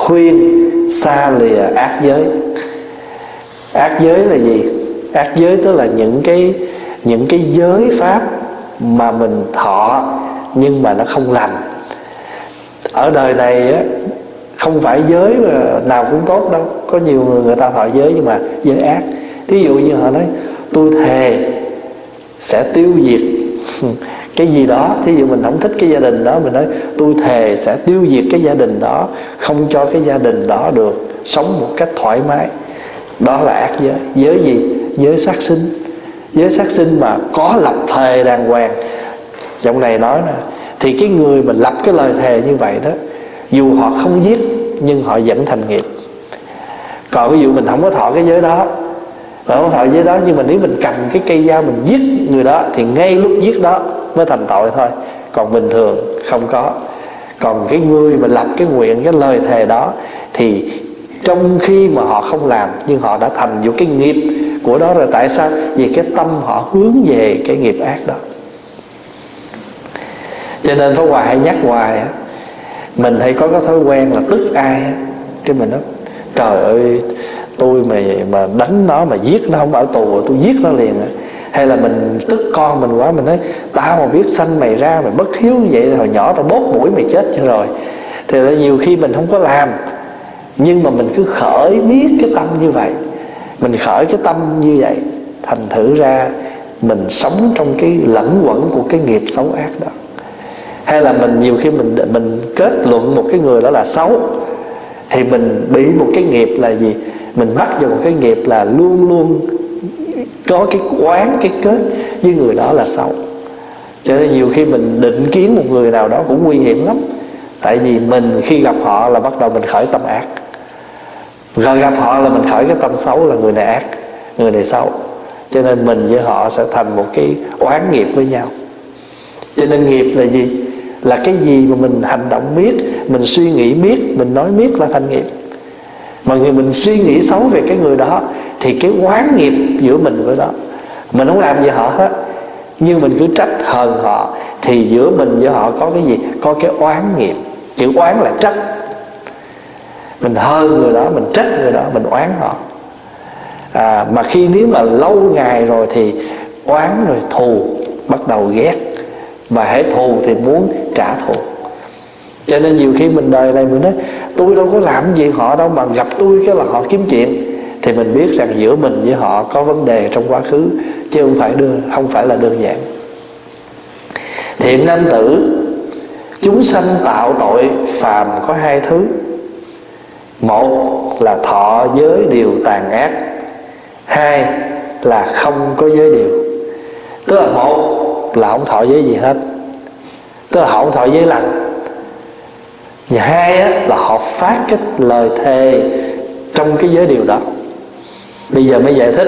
khuyên xa lìa ác giới. Ác giới là gì? Ác giới tức là những cái giới pháp mà mình thọ nhưng mà nó không lành. Ở đời này á, không phải giới nào cũng tốt đâu. Có nhiều người ta thọ giới nhưng mà giới ác. Thí dụ như họ nói tôi thề sẽ tiêu diệt cái gì đó. Thí dụ mình không thích cái gia đình đó, mình nói tôi thề sẽ tiêu diệt cái gia đình đó, không cho cái gia đình đó được sống một cách thoải mái. Đó là ác giới. Giới gì? Giới sát sinh. Giới sát sinh mà có lập thề đàng hoàng. Trong này nói nè, thì cái người mà lập cái lời thề như vậy đó, dù họ không giết nhưng họ vẫn thành nghiệp. Còn ví dụ mình không có thọ cái giới đó, không có thọ giới đó, nhưng mà nếu mình cầm cái cây dao mình giết người đó thì ngay lúc giết đó mới thành tội thôi. Còn bình thường không có. Còn cái người mà lập cái nguyện, cái lời thề đó, thì trong khi mà họ không làm nhưng họ đã thành vô cái nghiệp của đó rồi. Tại sao? Vì cái tâm họ hướng về cái nghiệp ác đó. Cho nên Pháp Hòa hay nhắc hoài, mình hay có cái thói quen là tức ai cái mình nói trời ơi, tôi mà đánh nó mà giết nó không ở tù, tôi giết nó liền. Hay là mình tức con mình quá, mình nói tao mà biết sanh mày ra, mày bất hiếu như vậy hồi nhỏ tao đốt mũi mày chết cho rồi. Thì là nhiều khi mình không có làm, nhưng mà mình cứ khởi biết cái tâm như vậy, mình khởi cái tâm như vậy, thành thử ra mình sống trong cái lẫn quẩn của cái nghiệp xấu ác đó. Hay là mình nhiều khi mình kết luận một cái người đó là xấu, thì mình bị một cái nghiệp là gì? Mình mắc vào một cái nghiệp là luôn luôn có cái quán, cái kết với người đó là xấu. Cho nên nhiều khi mình định kiến một người nào đó cũng nguy hiểm lắm. Tại vì mình khi gặp họ là bắt đầu mình khởi tâm ác, rồi gặp họ là mình khởi cái tâm xấu là người này ác, người này xấu. Cho nên mình với họ sẽ thành một cái oán nghiệp với nhau. Cho nên nghiệp là gì? Là cái gì mà mình hành động biết, mình suy nghĩ biết, mình nói biết là thành nghiệp. Mà người mình suy nghĩ xấu về cái người đó thì cái oán nghiệp giữa mình với đó. Mình không làm gì họ hết, nhưng mình cứ trách hờn họ, thì giữa mình với họ có cái gì? Có cái oán nghiệp. Chữ oán là trách. Mình hờn người đó, mình trách người đó, mình oán họ. Mà khi nếu mà lâu ngày rồi thì oán rồi thù, bắt đầu ghét, và hễ thù thì muốn trả thù. Cho nên nhiều khi mình đời này mình nói tôi đâu có làm gì họ đâu, mà gặp tôi cái là họ kiếm chuyện, thì mình biết rằng giữa mình với họ có vấn đề trong quá khứ, chứ không phải là đơn giản. Thiện nam tử, chúng sanh tạo tội phàm có hai thứ. Một là thọ giới điều tàn ác, hai là không có giới điều. Tức là một là không thọ giới gì hết, tức là họ không thọ giới lành. Và hai á, là họ phát cái lời thề trong cái giới điều đó. Bây giờ mới giải thích.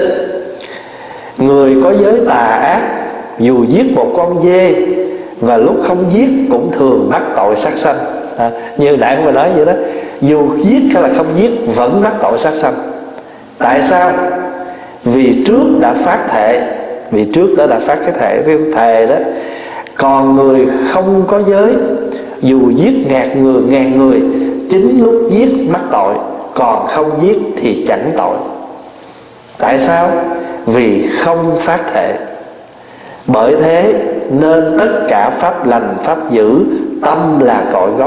Người có giới tà ác, dù giết một con dê và lúc không giết cũng thường mắc tội sát sanh. Như nãy mình nói vậy đó, dù giết hay là không giết vẫn mắc tội sát sanh. Tại sao? Vì trước đã phát thệ, vì trước đó đã phát cái thệ đó. Còn người không có giới, dù giết ngàn người, chính lúc giết mắc tội, còn không giết thì chẳng tội. Tại sao? Vì không phát thệ. Bởi thế nên tất cả pháp lành, pháp dữ, tâm là cội gốc.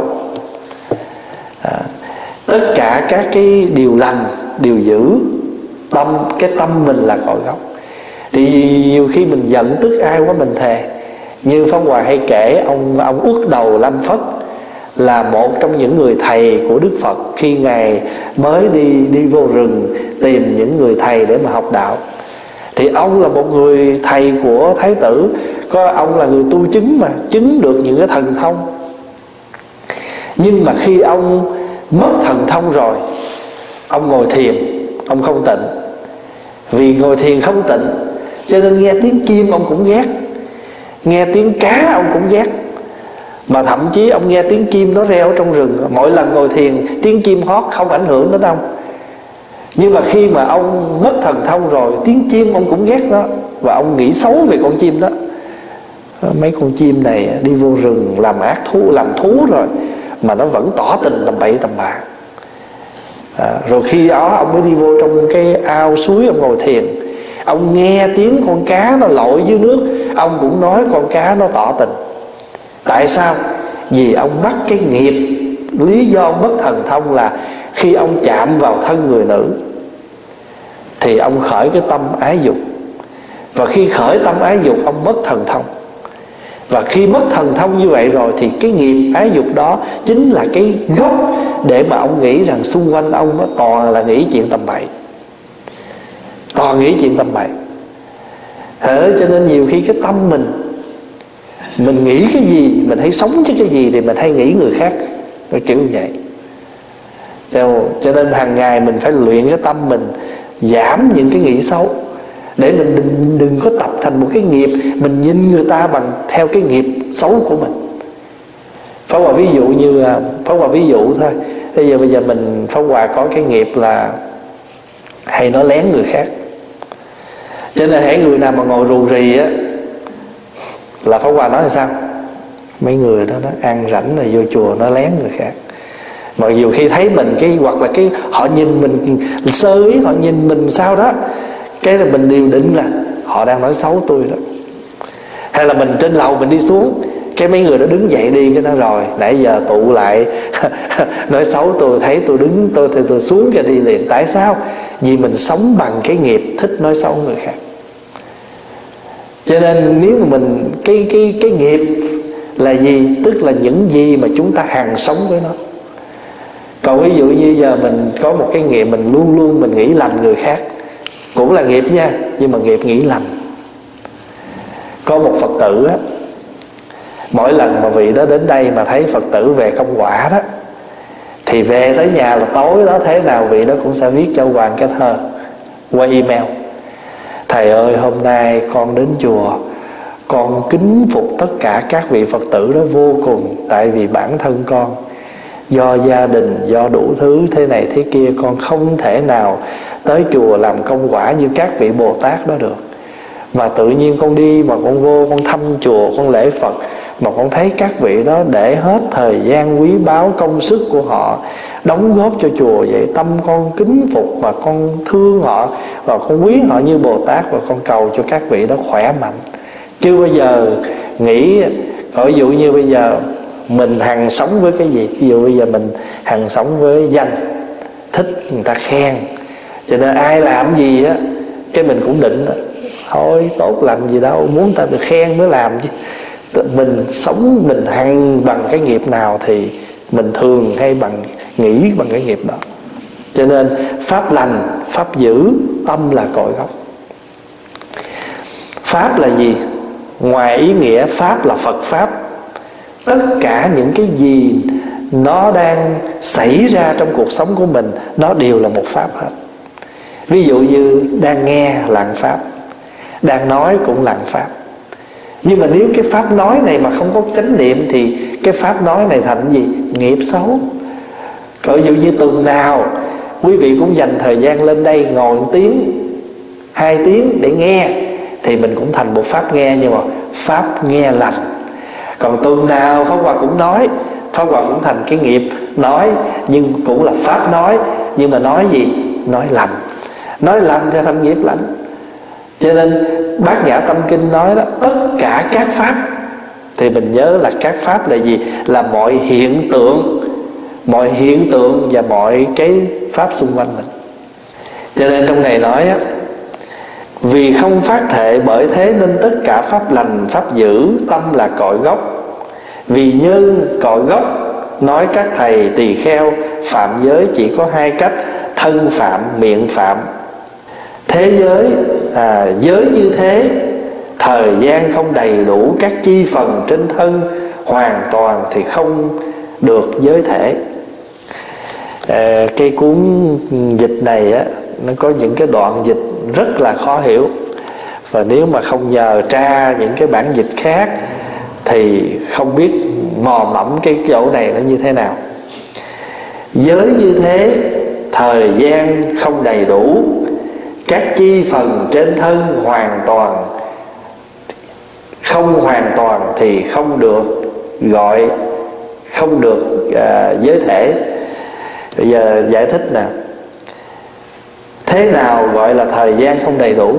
Tất cả các cái điều lành, điều dữ, cái tâm mình là cội gốc. Thì nhiều khi mình giận tức ai quá mình thề. Như Pháp Hòa hay kể, ông Uất Đầu Lâm Phất là một trong những người thầy của Đức Phật khi Ngài mới đi vô rừng tìm những người thầy để mà học đạo. Thì ông là một người thầy của Thái tử, có ông là người tu chứng mà, chứng được những cái thần thông. Nhưng mà khi ông mất thần thông rồi, ông ngồi thiền, ông không tịnh. Vì ngồi thiền không tịnh cho nên nghe tiếng chim ông cũng ghét, nghe tiếng cá ông cũng ghét. Mà thậm chí ông nghe tiếng chim nó reo trong rừng, mỗi lần ngồi thiền tiếng chim hót không ảnh hưởng đến ông. Nhưng mà khi mà ông mất thần thông rồi, tiếng chim ông cũng ghét đó, và ông nghĩ xấu về con chim đó. Mấy con chim này đi vô rừng làm ác thú, làm thú rồi mà nó vẫn tỏ tình tầm bậy tầm bạ. Rồi khi đó ông mới đi vô trong cái ao suối, ông ngồi thiền. Ông nghe tiếng con cá nó lội dưới nước, ông cũng nói con cá nó tỏ tình. Tại sao? Vì ông mắc cái nghiệp. Lý do mất thần thông là khi ông chạm vào thân người nữ thì ông khởi cái tâm ái dục. Và khi khởi tâm ái dục, ông mất thần thông. Và khi mất thần thông như vậy rồi thì cái nghiệp ái dục đó chính là cái gốc để mà ông nghĩ rằng xung quanh ông toàn là nghĩ chuyện tầm bậy, toàn nghĩ chuyện tầm bậy. Cho nên nhiều khi cái tâm mình nghĩ cái gì, mình hay sống với cái gì thì mình hay nghĩ người khác, kiểu như vậy. Cho nên hàng ngày mình phải luyện cái tâm mình giảm những cái nghĩ xấu, để mình đừng có tập thành một cái nghiệp mình nhìn người ta bằng theo cái nghiệp xấu của mình. Pháp Hòa ví dụ thôi. Bây giờ Pháp Hòa có cái nghiệp là hay nói lén người khác. Cho nên hễ người nào mà ngồi rù rì á là Pháp Hòa nói là sao? Mấy người đó nó ăn rảnh rồi vô chùa nó lén người khác. Mà nhiều khi thấy mình hoặc là họ nhìn mình sơ ý, họ nhìn mình sao đó, cái là mình điều định là họ đang nói xấu tôi đó. Hay là mình trên lầu mình đi xuống, cái mấy người đó đứng dậy đi, cái nó rồi nãy giờ tụ lại nói xấu tôi, thấy tôi đứng tôi xuống cái đi liền. Tại sao? Vì mình sống bằng cái nghiệp thích nói xấu người khác. Cho nên nếu mà mình cái nghiệp là gì? Tức là những gì mà chúng ta hằng sống với nó. Còn ví dụ như giờ mình có một cái nghiệp mình luôn luôn mình nghĩ lành người khác, cũng là nghiệp nha, nhưng mà nghiệp nghĩ lành. Có một Phật tử á, mỗi lần mà vị đó đến đây mà thấy Phật tử về công quả đó, thì về tới nhà là tối đó thế nào vị đó cũng sẽ viết cho Hoàng cái thơ qua email: thầy ơi, hôm nay con đến chùa, con kính phục tất cả các vị Phật tử đó vô cùng. Tại vì bản thân con do gia đình, do đủ thứ thế này thế kia, con không thể nào tới chùa làm công quả như các vị Bồ Tát đó được. Mà tự nhiên con đi mà con vô, con thăm chùa, con lễ Phật, mà con thấy các vị đó để hết thời gian quý báu công sức của họ đóng góp cho chùa vậy. Tâm con kính phục và con thương họ và con quý họ như Bồ Tát, và con cầu cho các vị đó khỏe mạnh. Chứ bây giờ nghĩ, ví dụ như bây giờ mình hằng sống với cái gì? Ví dụ bây giờ mình hằng sống với danh, thích người ta khen, cho nên ai làm gì á cái mình cũng định thôi tốt lành gì đâu, muốn ta được khen mới làm chứ. Mình sống mình hằng bằng cái nghiệp nào thì mình thường hay nghĩ bằng cái nghiệp đó. Cho nên pháp lành, pháp dữ, tâm là cội gốc. Pháp là gì? Ngoài ý nghĩa pháp là Phật pháp, tất cả những cái gì nó đang xảy ra trong cuộc sống của mình nó đều là một pháp hết. Ví dụ như đang nghe là pháp, đang nói cũng là pháp. Nhưng mà nếu cái pháp nói này mà không có chánh niệm thì cái pháp nói này thành gì? Nghiệp xấu. Ví dụ như tuần nào quý vị cũng dành thời gian lên đây ngồi 1 tiếng, 2 tiếng để nghe, thì mình cũng thành một pháp nghe, nhưng mà pháp nghe lành. Còn tuần nào Pháp Hòa cũng nói, Pháp Hòa cũng thành cái nghiệp nói, nhưng cũng là pháp nói, nhưng mà nói gì? Nói lành. Nói lành thì thành nghiệp lành. Cho nên Bát Nhã Tâm Kinh nói đó, tất cả các pháp, thì mình nhớ là các pháp là gì? Là mọi hiện tượng và mọi cái pháp xung quanh mình. Cho nên trong này nói á, vì không phát thệ bởi thế nên tất cả pháp lành, pháp dữ, tâm là cội gốc. Vì như cội gốc, nói các thầy tỳ kheo, phạm giới chỉ có 2 cách: thân phạm, miệng phạm. Thế giới, giới như thế, thời gian không đầy đủ các chi phần trên thân hoàn toàn thì không được giới thể. Cái cuốn dịch này á, nó có những cái đoạn dịch rất là khó hiểu, và nếu mà không nhờ tra những cái bản dịch khác thì không biết mò mẫm cái chỗ này nó như thế nào. Giới như thế, thời gian không đầy đủ các chi phần trên thân hoàn toàn, không hoàn toàn thì không được gọi, không được giới thể. Bây giờ giải thích nè, thế nào gọi là thời gian không đầy đủ?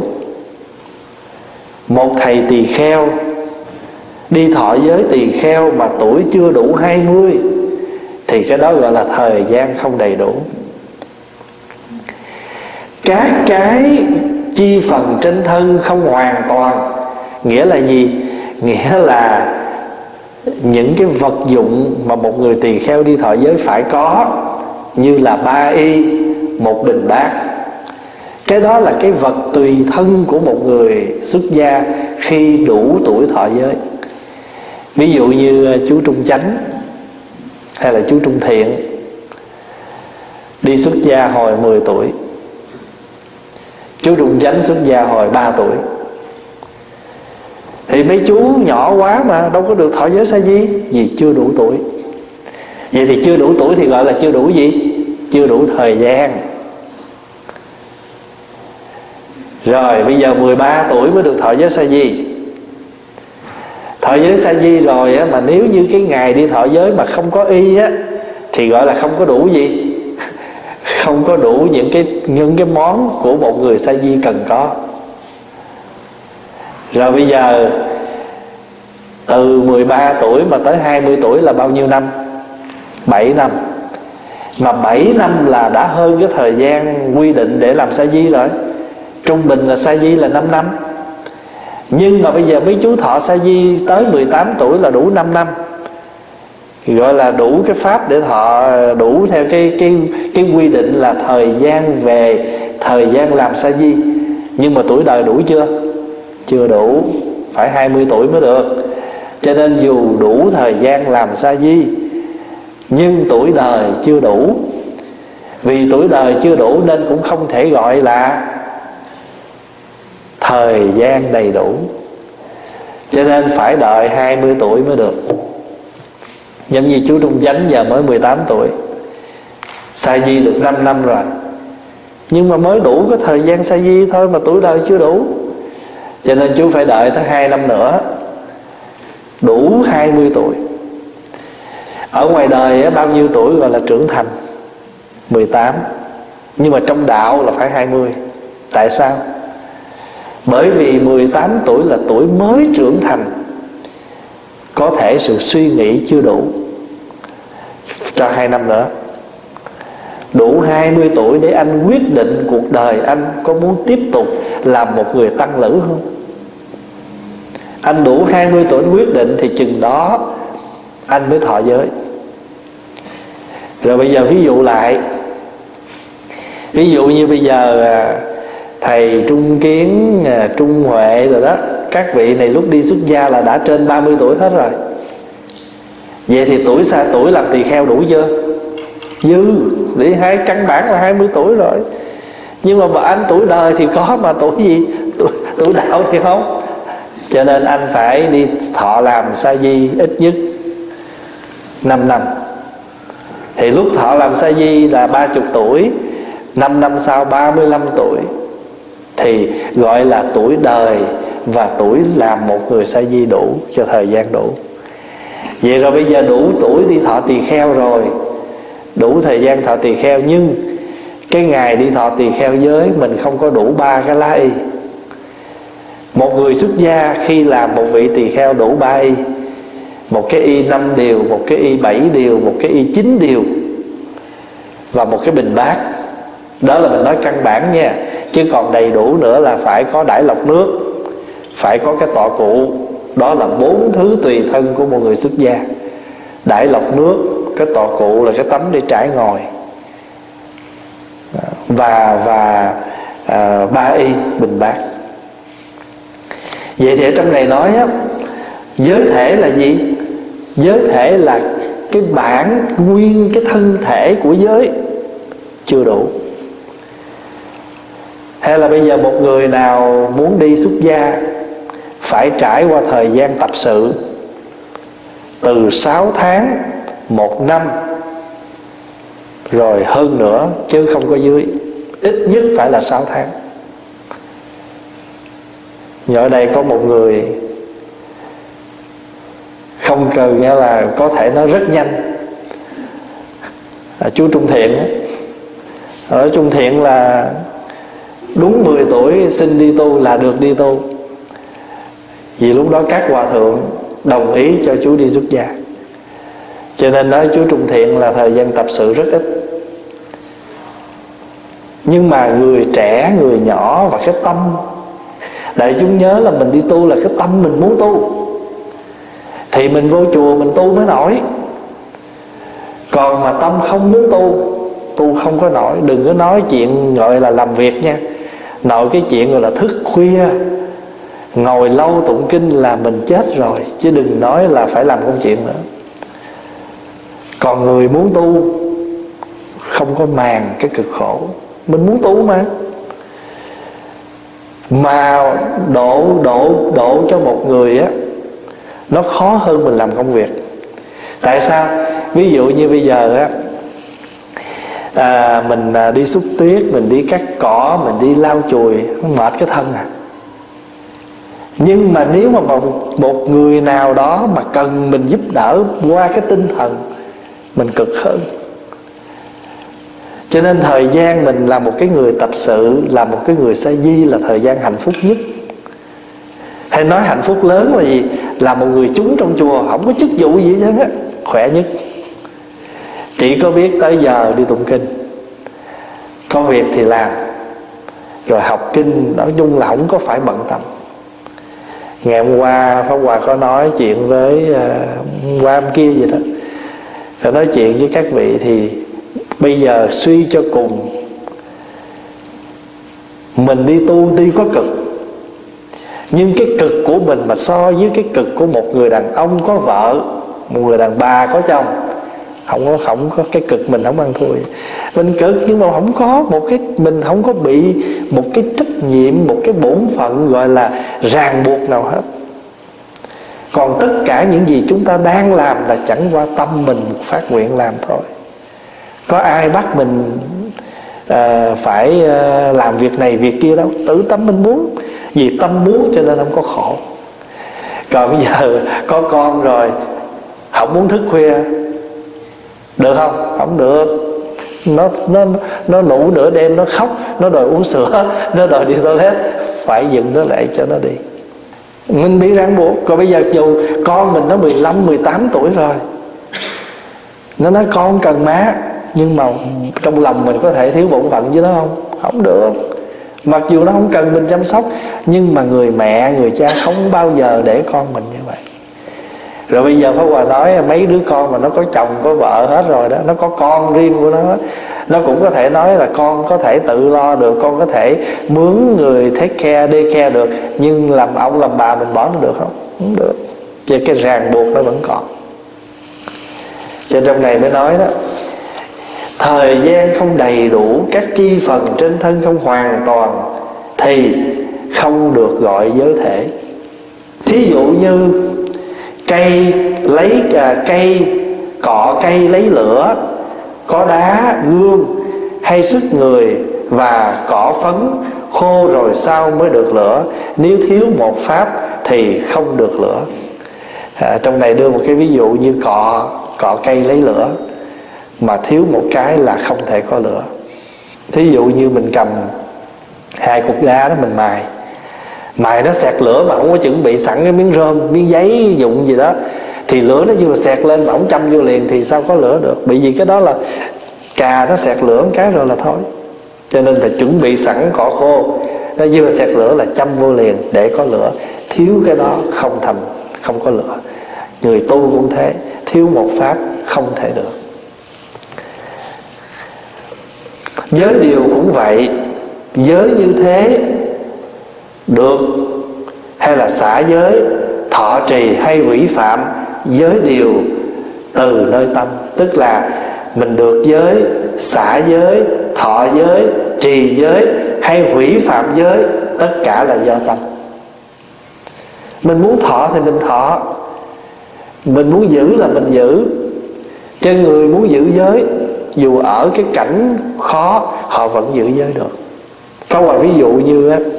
Một thầy tỳ kheo đi thọ giới tỳ kheo mà tuổi chưa đủ 20 thì cái đó gọi là thời gian không đầy đủ. Các cái chi phần trên thân không hoàn toàn, nghĩa là gì? Nghĩa là những cái vật dụng mà một người tỳ kheo đi thọ giới phải có, như là 3 y, 1 bình bát. Cái đó là cái vật tùy thân của một người xuất gia khi đủ tuổi thọ giới. Ví dụ như chú Trung Chánh hay là chú Trung Thiện đi xuất gia hồi 10 tuổi, chú Trung Chánh xuất gia hồi 3 tuổi. Thì mấy chú nhỏ quá mà đâu có được thọ giới sa di, vì chưa đủ tuổi. Vậy thì chưa đủ tuổi thì gọi là chưa đủ gì? Chưa đủ thời gian. Rồi bây giờ 13 tuổi mới được thọ giới sa di. Thọ giới sa di rồi á, mà nếu như cái ngày đi thọ giới mà không có y á, thì gọi là không có đủ gì? Không có đủ những cái món của một người sa di cần có. Rồi bây giờ từ 13 tuổi mà tới 20 tuổi là bao nhiêu năm? 7 năm. Mà 7 năm là đã hơn cái thời gian quy định để làm sa di rồi. Trung bình là sa di là 5 năm. Nhưng mà bây giờ mấy chú thọ sa di tới 18 tuổi là đủ 5 năm, gọi là đủ cái pháp để thọ, đủ theo cái quy định là thời gian về thời gian làm sa di. Nhưng mà tuổi đời đủ chưa? Chưa đủ, phải 20 tuổi mới được. Cho nên dù đủ thời gian làm sa di, nhưng tuổi đời chưa đủ. Vì tuổi đời chưa đủ nên cũng không thể gọi là thời gian đầy đủ. Cho nên phải đợi 20 tuổi mới được. Giống như chú Trung Chánh giờ mới 18 tuổi, sa di được 5 năm rồi, nhưng mà mới đủ cái thời gian sa di thôi, mà tuổi đời chưa đủ. Cho nên chú phải đợi tới 2 năm nữa, đủ 20 tuổi. Ở ngoài đời bao nhiêu tuổi gọi là trưởng thành? 18. Nhưng mà trong đạo là phải 20. Tại sao? Bởi vì 18 tuổi là tuổi mới trưởng thành, có thể sự suy nghĩ chưa đủ, cho 2 năm nữa. Đủ 20 tuổi để anh quyết định cuộc đời anh có muốn tiếp tục làm một người tăng lữ không. Anh đủ 20 tuổi quyết định thì chừng đó anh mới thọ giới. Rồi bây giờ ví dụ lại, ví dụ như bây giờ thầy Trung Kiến, Trung Huệ rồi đó, các vị này lúc đi xuất gia là đã trên 30 tuổi hết rồi. Vậy thì tuổi làm tỳ kheo đủ chưa? Dư, để căn bản là 20 tuổi rồi. Nhưng mà anh tuổi đời thì có, mà tuổi gì? Tuổi đạo thì không. Cho nên anh phải đi thọ làm sa di ít nhất 5 năm. Thì lúc thọ làm sa di là 30 tuổi, 5 năm sau 35 tuổi, thì gọi là tuổi đời và tuổi làm một người sa di đủ, cho thời gian đủ. Vậy rồi bây giờ đủ tuổi đi thọ tỳ kheo rồi, đủ thời gian thọ tỳ kheo, nhưng cái ngày đi thọ tỳ kheo giới mình không có đủ 3 cái lá y. Một người xuất gia khi làm một vị tỳ kheo đủ 3 y, một cái y 5 điều, một cái y 7 điều, một cái y 9 điều và một cái bình bát. Đó là mình nói căn bản nha. Chứ còn đầy đủ nữa là phải có đãi lọc nước, phải có cái tọa cụ. Đó là 4 thứ tùy thân của một người xuất gia. Đãi lọc nước, cái tọa cụ là cái tấm để trải ngồi, và 3 y bình bát. Vậy thì ở trong này nói á, giới thể là gì? Giới thể là cái bản nguyên, cái thân thể của giới chưa đủ. Hay là bây giờ một người nào muốn đi xuất gia phải trải qua thời gian tập sự từ 6 tháng, 1 năm, rồi hơn nữa, chứ không có dưới. Ít nhất phải là 6 tháng. Như ở đây có một người không cần, nghĩa là có thể nói rất nhanh, Chú Trung Thiện á, ở Trung Thiện là đúng 10 tuổi xin đi tu là được đi tu, vì lúc đó các hòa thượng đồng ý cho chú đi xuất gia. Cho nên nói chú Trung Thiện là thời gian tập sự rất ít. Nhưng mà người trẻ, người nhỏ và cái tâm, đại chúng nhớ là mình đi tu là cái tâm mình muốn tu, thì mình vô chùa mình tu mới nổi. Còn mà tâm không muốn tu, tu không có nổi. Đừng có nói chuyện gọi là làm việc nha, nội cái chuyện gọi là thức khuya ngồi lâu tụng kinh là mình chết rồi, chứ đừng nói là phải làm công chuyện nữa. Còn người muốn tu không có màng cái cực khổ. Mình muốn tu mà độ cho một người á, nó khó hơn mình làm công việc. Tại sao? Ví dụ như bây giờ á, mình đi xúc tuyết, mình đi cắt cỏ, mình đi lau chùi, nó mệt cái thân à. Nhưng mà nếu mà một người nào đó mà cần mình giúp đỡ qua cái tinh thần, mình cực hơn. Cho nên thời gian mình là một cái người tập sự, là một cái người sa di là thời gian hạnh phúc nhất. Hay nói hạnh phúc lớn là gì? Là một người chúng trong chùa, không có chức vụ gì hết á, khỏe nhất. Chỉ có biết tới giờ đi tụng kinh, có việc thì làm, rồi học kinh, nói chung là không có phải bận tâm. Ngày hôm qua Pháp Hòa có nói chuyện với qua hôm kia vậy đó, phải nói chuyện với các vị. Thì bây giờ suy cho cùng, mình đi tu đi có cực, nhưng cái cực của mình mà so với cái cực của một người đàn ông có vợ, một người đàn bà có chồng, không có cái cực mình không ăn thua. Mình cực nhưng mà không có một cái, mình không có bị một cái trách nhiệm, một cái bổn phận gọi là ràng buộc nào hết. Còn tất cả những gì chúng ta đang làm là chẳng qua tâm mình phát nguyện làm thôi. Có ai bắt mình phải làm việc này việc kia đâu, tự tâm mình muốn. Vì tâm muốn cho nên không có khổ. Còn bây giờ có con rồi, không muốn thức khuya, được không? Không được. Nó ngủ nửa đêm, nó khóc, nó đòi uống sữa, nó đòi đi toilet, phải dừng nó lại cho nó đi. Mình bị ràng buộc. Còn bây giờ dù con mình nó 15, 18 tuổi rồi, nó nói con cần má, nhưng mà trong lòng mình có thể thiếu bổn phận với nó không? Không được. Mặc dù nó không cần mình chăm sóc, nhưng mà người mẹ, người cha không bao giờ để con mình như vậy. Rồi bây giờ Pháp Hòa nói mấy đứa con mà nó có chồng có vợ hết rồi đó, nó có con riêng của nó cũng có thể nói là con có thể tự lo được, con có thể mướn người take care, day care được, nhưng làm ông làm bà mình bỏ nó được không? Không được. Chứ cái ràng buộc nó vẫn còn. Cho trong này mới nói đó, thời gian không đầy đủ, các chi phần trên thân không hoàn toàn thì không được gọi giới thể. Thí dụ như cây lấy cọ cây lấy lửa, có đá gương hay sức người và cỏ phấn khô rồi sau mới được lửa. Nếu thiếu một pháp thì không được lửa. Trong này đưa một cái ví dụ như cọ cây lấy lửa, mà thiếu một cái là không thể có lửa. Thí dụ như mình cầm 2 cục đá đó mình mài nó xẹt lửa mà không có chuẩn bị sẵn cái miếng rơm, miếng giấy dụng gì đó, thì lửa nó vừa xẹt lên mà không châm vô liền thì sao có lửa được? Bởi vì cái đó là cà nó xẹt lửa một cái rồi là thôi. Cho nên phải chuẩn bị sẵn cỏ khô, nó vừa xẹt lửa là châm vô liền để có lửa. Thiếu cái đó không có lửa. Người tu cũng thế, thiếu một pháp không thể được. Giới điều cũng vậy. Giới như thế được hay là xả giới, thọ trì hay hủy phạm, giới điều từ nơi tâm. Tức là mình được giới, xả giới, thọ giới, trì giới hay hủy phạm giới, tất cả là do tâm. Mình muốn thọ thì mình thọ, mình muốn giữ là mình giữ. Cho người muốn giữ giới, dù ở cái cảnh khó, họ vẫn giữ giới được. Có một ví dụ như á,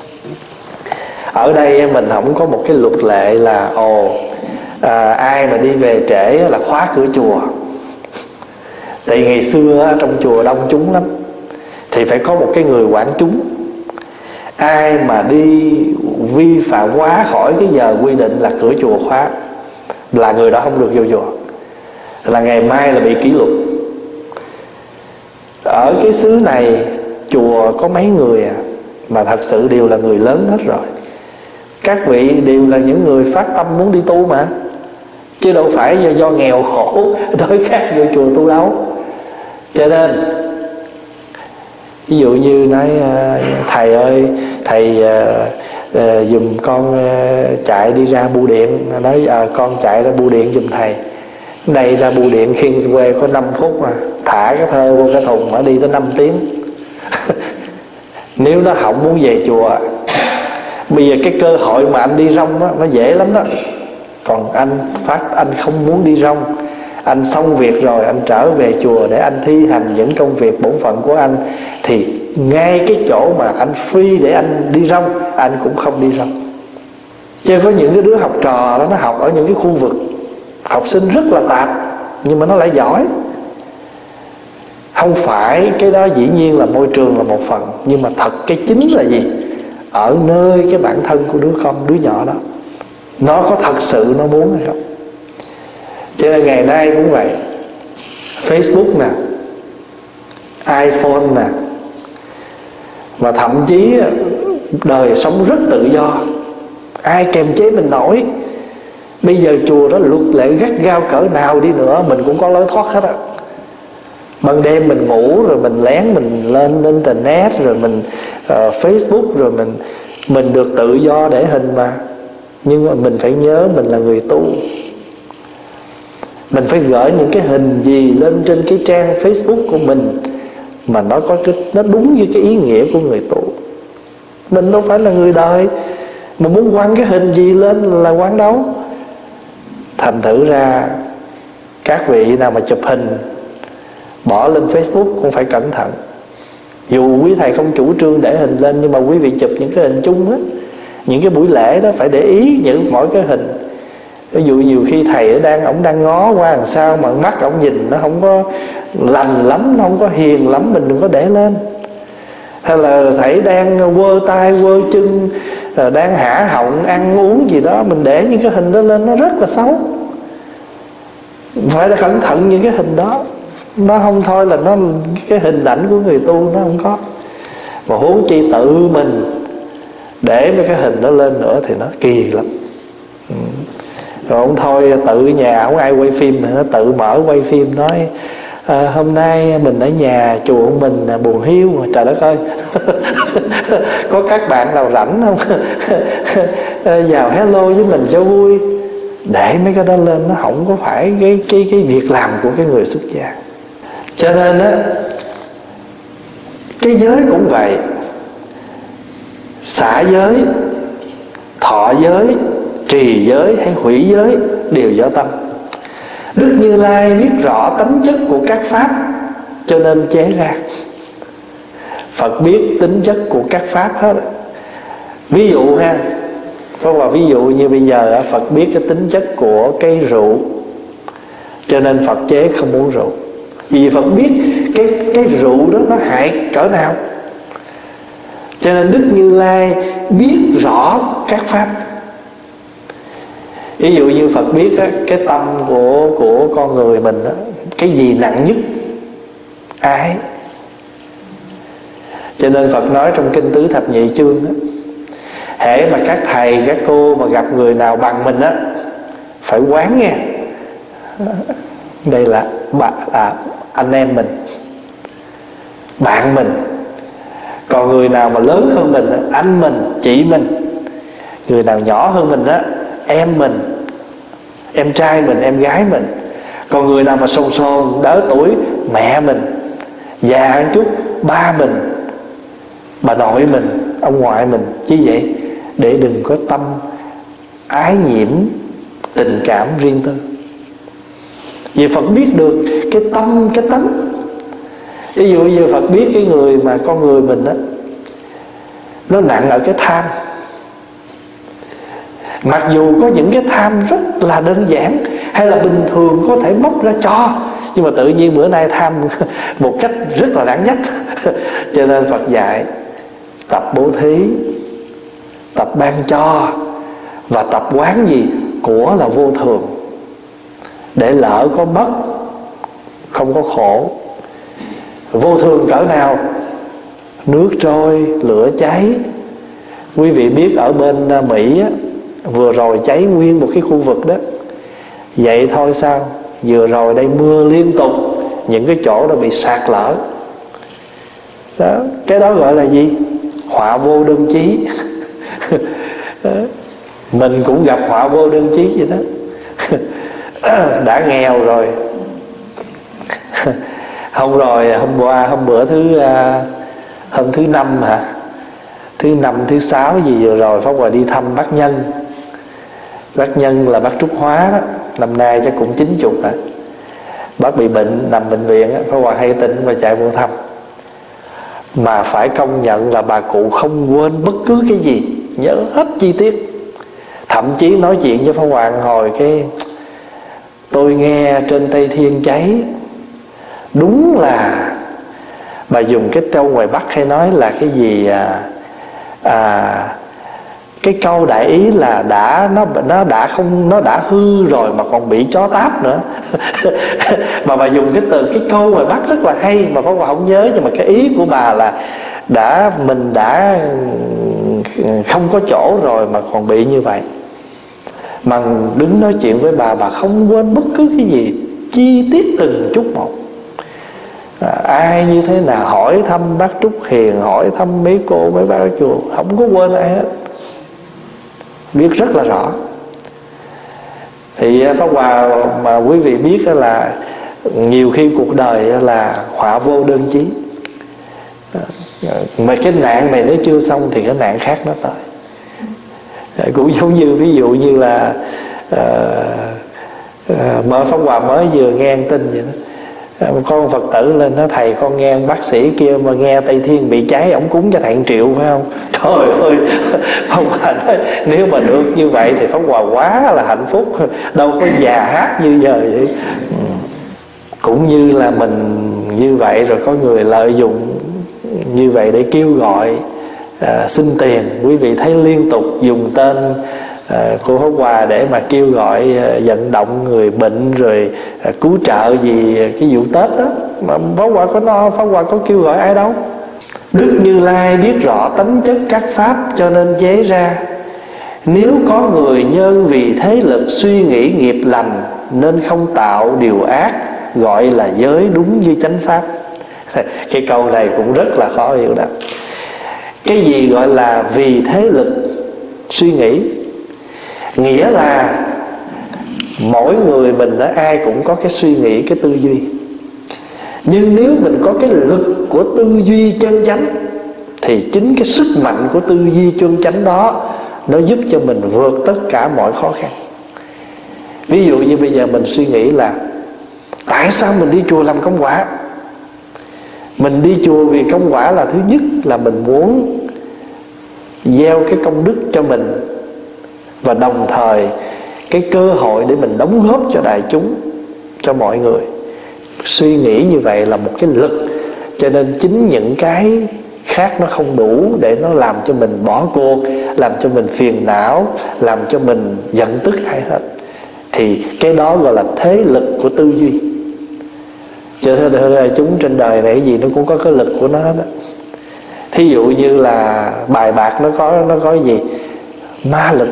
ở đây mình không có một cái luật lệ là ai mà đi về trễ là khóa cửa chùa. Tại ngày xưa trong chùa đông chúng lắm, thì phải có một cái người quản chúng. Ai mà đi vi phạm quá khỏi cái giờ quy định là cửa chùa khóa, là người đó không được vô chùa, là ngày mai là bị kỷ luật. Ở cái xứ này chùa có mấy người mà thật sự đều là người lớn hết rồi. Các vị đều là những người phát tâm muốn đi tu mà, chứ đâu phải do nghèo khổ đói khát vô chùa tu đâu. Cho nên ví dụ như nói thầy ơi, thầy giùm con chạy đi ra bưu điện. Nói con chạy ra bưu điện giùm thầy. Đây ra bưu điện Kingsway có 5 phút mà, thả cái thơ vô cái thùng mà đi tới 5 tiếng. Nếu nó không muốn về chùa, bây giờ cái cơ hội mà anh đi rong đó, nó dễ lắm đó. Còn anh không muốn đi rong, anh xong việc rồi anh trở về chùa để anh thi hành những công việc bổn phận của anh, thì ngay cái chỗ mà anh free để anh đi rong, anh cũng không đi rong. Chứ có những cái đứa học trò đó, nó học ở những cái khu vực học sinh rất là tạp, nhưng mà nó lại giỏi. Không phải cái đó dĩ nhiên là môi trường là một phần, nhưng mà thật cái chính là gì? Ở nơi cái bản thân của đứa nhỏ đó, nó có thật sự nó muốn hay không. Cho nên ngày nay cũng vậy, Facebook nè, iPhone nè, mà thậm chí đời sống rất tự do, ai kềm chế mình nổi. Bây giờ chùa đó luật lệ gắt gao cỡ nào đi nữa, mình cũng có lối thoát hết á. Ban đêm mình ngủ rồi mình lén mình lên internet, rồi mình Facebook, rồi mình được tự do để hình mà. Nhưng mà mình phải nhớ mình là người tu. Mình phải gửi những cái hình gì lên trên cái trang Facebook của mình mà nó đúng với cái ý nghĩa của người tu. Mình đâu phải là người đời mà muốn quăng cái hình gì lên là quăng đâu. Thành thử ra các vị nào mà chụp hình bỏ lên Facebook cũng phải cẩn thận. Dù quý thầy không chủ trương để hình lên, nhưng mà quý vị chụp những cái hình chung á, những cái buổi lễ đó phải để ý những mỗi cái hình. Ví dụ nhiều khi thầy ổng đang ngó qua đằng sau mà mắt ổng nhìn nó không có lành lắm, nó không có hiền lắm, mình đừng có để lên. Hay là thầy đang quơ tay quơ chân, đang hả họng ăn uống gì đó, mình để những cái hình đó lên, nó rất là xấu. Phải là cẩn thận những cái hình đó. Nó không thôi là nó cái hình ảnh của người tu nó không có. Mà huống chi tự mình để mấy cái hình đó lên nữa thì nó kỳ lắm. Rồi ông thôi tự nhà không ai quay phim, nó tự mở quay phim nói hôm nay mình ở nhà chùa của mình buồn hiu. Trời đất ơi. Có các bạn nào rảnh không? Vào hello với mình cho vui. Để mấy cái đó lên nó không có phải cái việc làm của cái người xuất gia. Cho nên á, cái giới cũng vậy. Xả giới, thọ giới, trì giới hay hủy giới đều do tâm. Đức Như Lai biết rõ tánh chất của các pháp cho nên chế ra. Phật biết tính chất của các pháp hết. Ví dụ ha, có một ví dụ như bây giờ Phật biết cái tính chất của cái rượu, cho nên Phật chế không uống rượu. Vì Phật biết cái rượu đó nó hại cỡ nào, cho nên Đức Như Lai biết rõ các pháp. Ví dụ như Phật biết á, cái tâm của con người mình á, cái gì nặng nhất? Ái. Cho nên Phật nói trong Kinh Tứ Thập Nhị Chương á, hễ mà các thầy các cô mà gặp người nào bằng mình á, phải quán nghe, đây là anh em mình, bạn mình. Còn người nào mà lớn hơn mình, anh mình, chị mình. Người nào nhỏ hơn mình á, em mình, em trai mình, em gái mình. Còn người nào mà sồn sồn đỡ tuổi, mẹ mình. Già một chút, ba mình, bà nội mình, ông ngoại mình. Chứ vậy để đừng có tâm ái nhiễm tình cảm riêng tư. Vì Phật biết được cái tâm, cái tánh. Ví dụ như Phật biết cái người mà con người mình á, nó nặng ở cái tham. Mặc dù có những cái tham rất là đơn giản, hay là bình thường có thể bóc ra cho, nhưng mà tự nhiên bữa nay tham một cách rất là đáng nhắc. Cho nên Phật dạy tập bố thí, tập ban cho, và tập quán gì? Của là vô thường, để lỡ có mất không có khổ. Vô thường cỡ nào? Nước trôi, lửa cháy. Quý vị biết ở bên Mỹ á, vừa rồi cháy nguyên một cái khu vực đó. Vậy thôi sao? Vừa rồi đây mưa liên tục, những cái chỗ đó bị sạt lở đó. Cái đó gọi là gì? Họa vô đơn chí. Mình cũng gặp họa vô đơn chí vậy đó. Đã nghèo rồi. Hôm bữa hôm thứ năm hả? Thứ năm, thứ sáu gì vừa rồi Pháp Hòa đi thăm bác Nhân. Bác Nhân là bác Trúc Hóa đó, năm nay chắc cũng 90 rồi. Bác bị bệnh, nằm bệnh viện á, Pháp Hòa hay tin và chạy vô thăm. Mà phải công nhận là bà cụ không quên bất cứ cái gì, nhớ hết chi tiết. Thậm chí nói chuyện với Pháp Hòa hồi cái tôi nghe trên Tây Thiên cháy, đúng là bà dùng cái câu ngoài Bắc hay nói là cái gì cái câu đại ý là nó đã hư rồi mà còn bị chó táp nữa. Mà bà dùng cái câu ngoài Bắc rất là hay mà Pháp Hòa không nhớ, nhưng mà cái ý của bà là mình đã không có chỗ rồi mà còn bị như vậy. Mà đứng nói chuyện với bà không quên bất cứ cái gì, chi tiết từng chút một. Ai như thế nào, hỏi thăm bác Trúc Hiền, hỏi thăm mấy cô mấy bác ở chùa, không có quên ai hết, biết rất là rõ. Thì Pháp Hòa mà quý vị biết là nhiều khi cuộc đời là họa vô đơn chí. Mà cái nạn này nếu chưa xong thì cái nạn khác nó tới. Cũng giống như ví dụ như là Pháp Hòa mới vừa nghe tin vậy đó. Con Phật tử lên nói thầy con nghe bác sĩ kia mà nghe Tây Thiên bị cháy, ổng cúng cho thầy 1 triệu phải không? Trời ơi, Pháp Hòa nói nếu mà được như vậy thì Pháp Hòa quá là hạnh phúc, đâu có già hát như giờ vậy. Cũng như là mình như vậy rồi có người lợi dụng như vậy để kêu gọi xin tiền. Quý vị thấy liên tục dùng tên cô Pháp Hòa để mà kêu gọi vận động người bệnh rồi cứu trợ gì cái vụ Tết đó. Mà Pháp Hòa có kêu gọi ai đâu. Đức Như Lai biết rõ tánh chất các pháp cho nên chế ra. Nếu có người nhân vì thế lực suy nghĩ nghiệp lành nên không tạo điều ác, gọi là giới đúng như chánh pháp. Cái câu này cũng rất là khó hiểu đó. Cái gì gọi là vì thế lực suy nghĩ? Nghĩa là mỗi người mình đó, ai cũng có cái suy nghĩ, cái tư duy. Nhưng nếu mình có cái lực của tư duy chân chánh thì chính cái sức mạnh của tư duy chân chánh đó nó giúp cho mình vượt tất cả mọi khó khăn. Ví dụ như bây giờ mình suy nghĩ là tại sao mình đi chùa làm công quả? Mình đi chùa vì công quả là thứ nhất là mình muốn gieo cái công đức cho mình, và đồng thời cái cơ hội để mình đóng góp cho đại chúng, cho mọi người. Suy nghĩ như vậy là một cái lực. Cho nên chính những cái khác nó không đủ để nó làm cho mình bỏ cuộc, làm cho mình phiền não, làm cho mình giận tức hay hết. Thì cái đó gọi là thế lực của tư duy. Cho nên đại chúng trên đời này cái gì nó cũng có cái lực của nó đó. Thí dụ như là bài bạc nó có gì? Ma lực.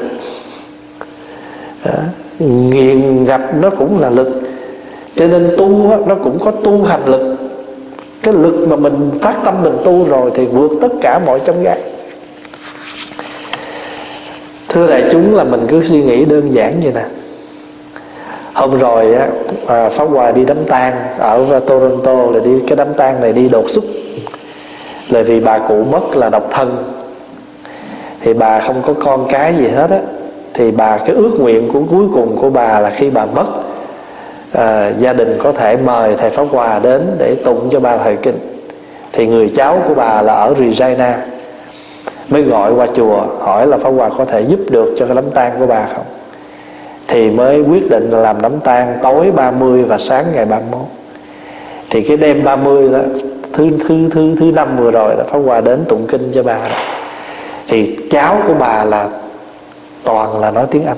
Nghiền ngập nó cũng là lực. Cho nên tu nó cũng có tu hành lực. Cái lực mà mình phát tâm mình tu rồi thì vượt tất cả mọi chông gai. Thưa đại chúng, là mình cứ suy nghĩ đơn giản vậy nè. Hôm rồi Pháp Hòa đi đám tang ở Toronto, là đi cái đám tang này đi đột xuất. Là vì bà cụ mất là độc thân, thì bà không có con cái gì hết á. Thì bà, cái ước nguyện của cuối cùng của bà là khi bà mất, gia đình có thể mời thầy Pháp Hòa đến để tụng cho bà thời kinh. Thì người cháu của bà là ở Regina, mới gọi qua chùa hỏi là Pháp Hòa có thể giúp được cho cái đám tang của bà không. Thì mới quyết định là làm đám tang tối 30 và sáng ngày 31. Thì cái đêm 30 đó, thứ năm vừa rồi là Pháp Hòa đến tụng kinh cho bà đó. Thì cháu của bà là toàn là nói tiếng Anh.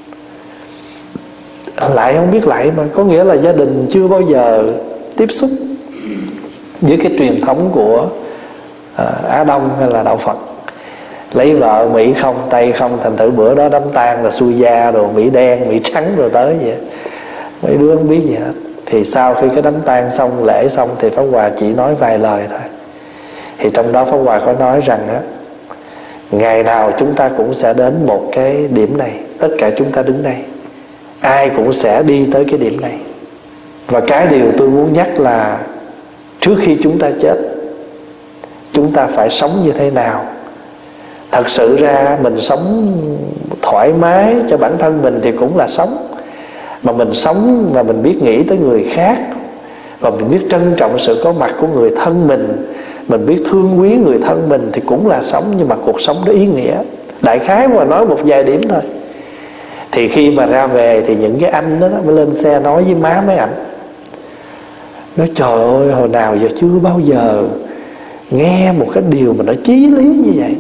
Lại không biết lại mà, có nghĩa là gia đình chưa bao giờ tiếp xúc với cái truyền thống của Á Đông hay là đạo Phật. Lấy vợ Mỹ không, Tây không, thành thử bữa đó đám tang là xui da đồ, Mỹ đen, Mỹ trắng rồi tới vậy. Mấy đứa không biết gì hết. Thì sau khi cái đám tang xong, lễ xong, thì Pháp Hòa chỉ nói vài lời thôi. Thì trong đó Pháp Hòa có nói rằng á, ngày nào chúng ta cũng sẽ đến một cái điểm này. Tất cả chúng ta đứng đây, ai cũng sẽ đi tới cái điểm này. Và cái điều tôi muốn nhắc là trước khi chúng ta chết, chúng ta phải sống như thế nào. Thật sự ra mình sống thoải mái cho bản thân mình thì cũng là sống. Mà mình sống và mình biết nghĩ tới người khác, và mình biết trân trọng sự có mặt của người thân mình biết thương quý người thân mình thì cũng là sống. Nhưng mà cuộc sống đó ý nghĩa. Đại khái mà nói một vài điểm thôi. Thì khi mà ra về thì những cái anh đó mới lên xe nói với má mấy ảnh, nói trời ơi, hồi nào giờ chưa bao giờ nghe một cái điều mà nó chí lý như vậy.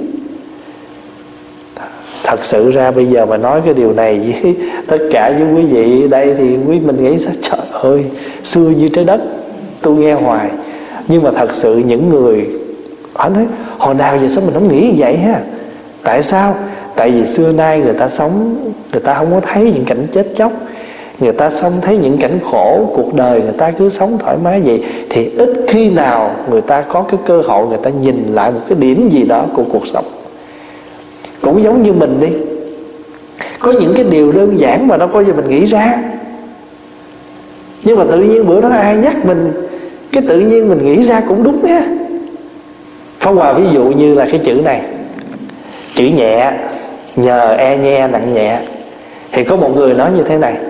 Thật sự ra bây giờ mà nói cái điều này với tất cả với quý vị đây thì quý mình nghĩ sao, trời ơi, xưa như trái đất, tôi nghe hoài. Nhưng mà thật sự những người họ nói hồi nào giờ sao mình không nghĩ như vậy ha. Tại sao? Tại vì xưa nay người ta sống, người ta không có thấy những cảnh chết chóc, người ta không thấy những cảnh khổ cuộc đời, người ta cứ sống thoải mái vậy. Thì ít khi nào người ta có cái cơ hội người ta nhìn lại một cái điểm gì đó của cuộc sống. Cũng giống như mình đi, có những cái điều đơn giản mà đâu có gì mình nghĩ ra, nhưng mà tự nhiên bữa đó ai nhắc mình, cái tự nhiên mình nghĩ ra cũng đúng ha. Pháp Hòa ví dụ như là cái chữ này, chữ nhẹ, nhờ e nhe nặng nhẹ. Thì có một người nói như thế này,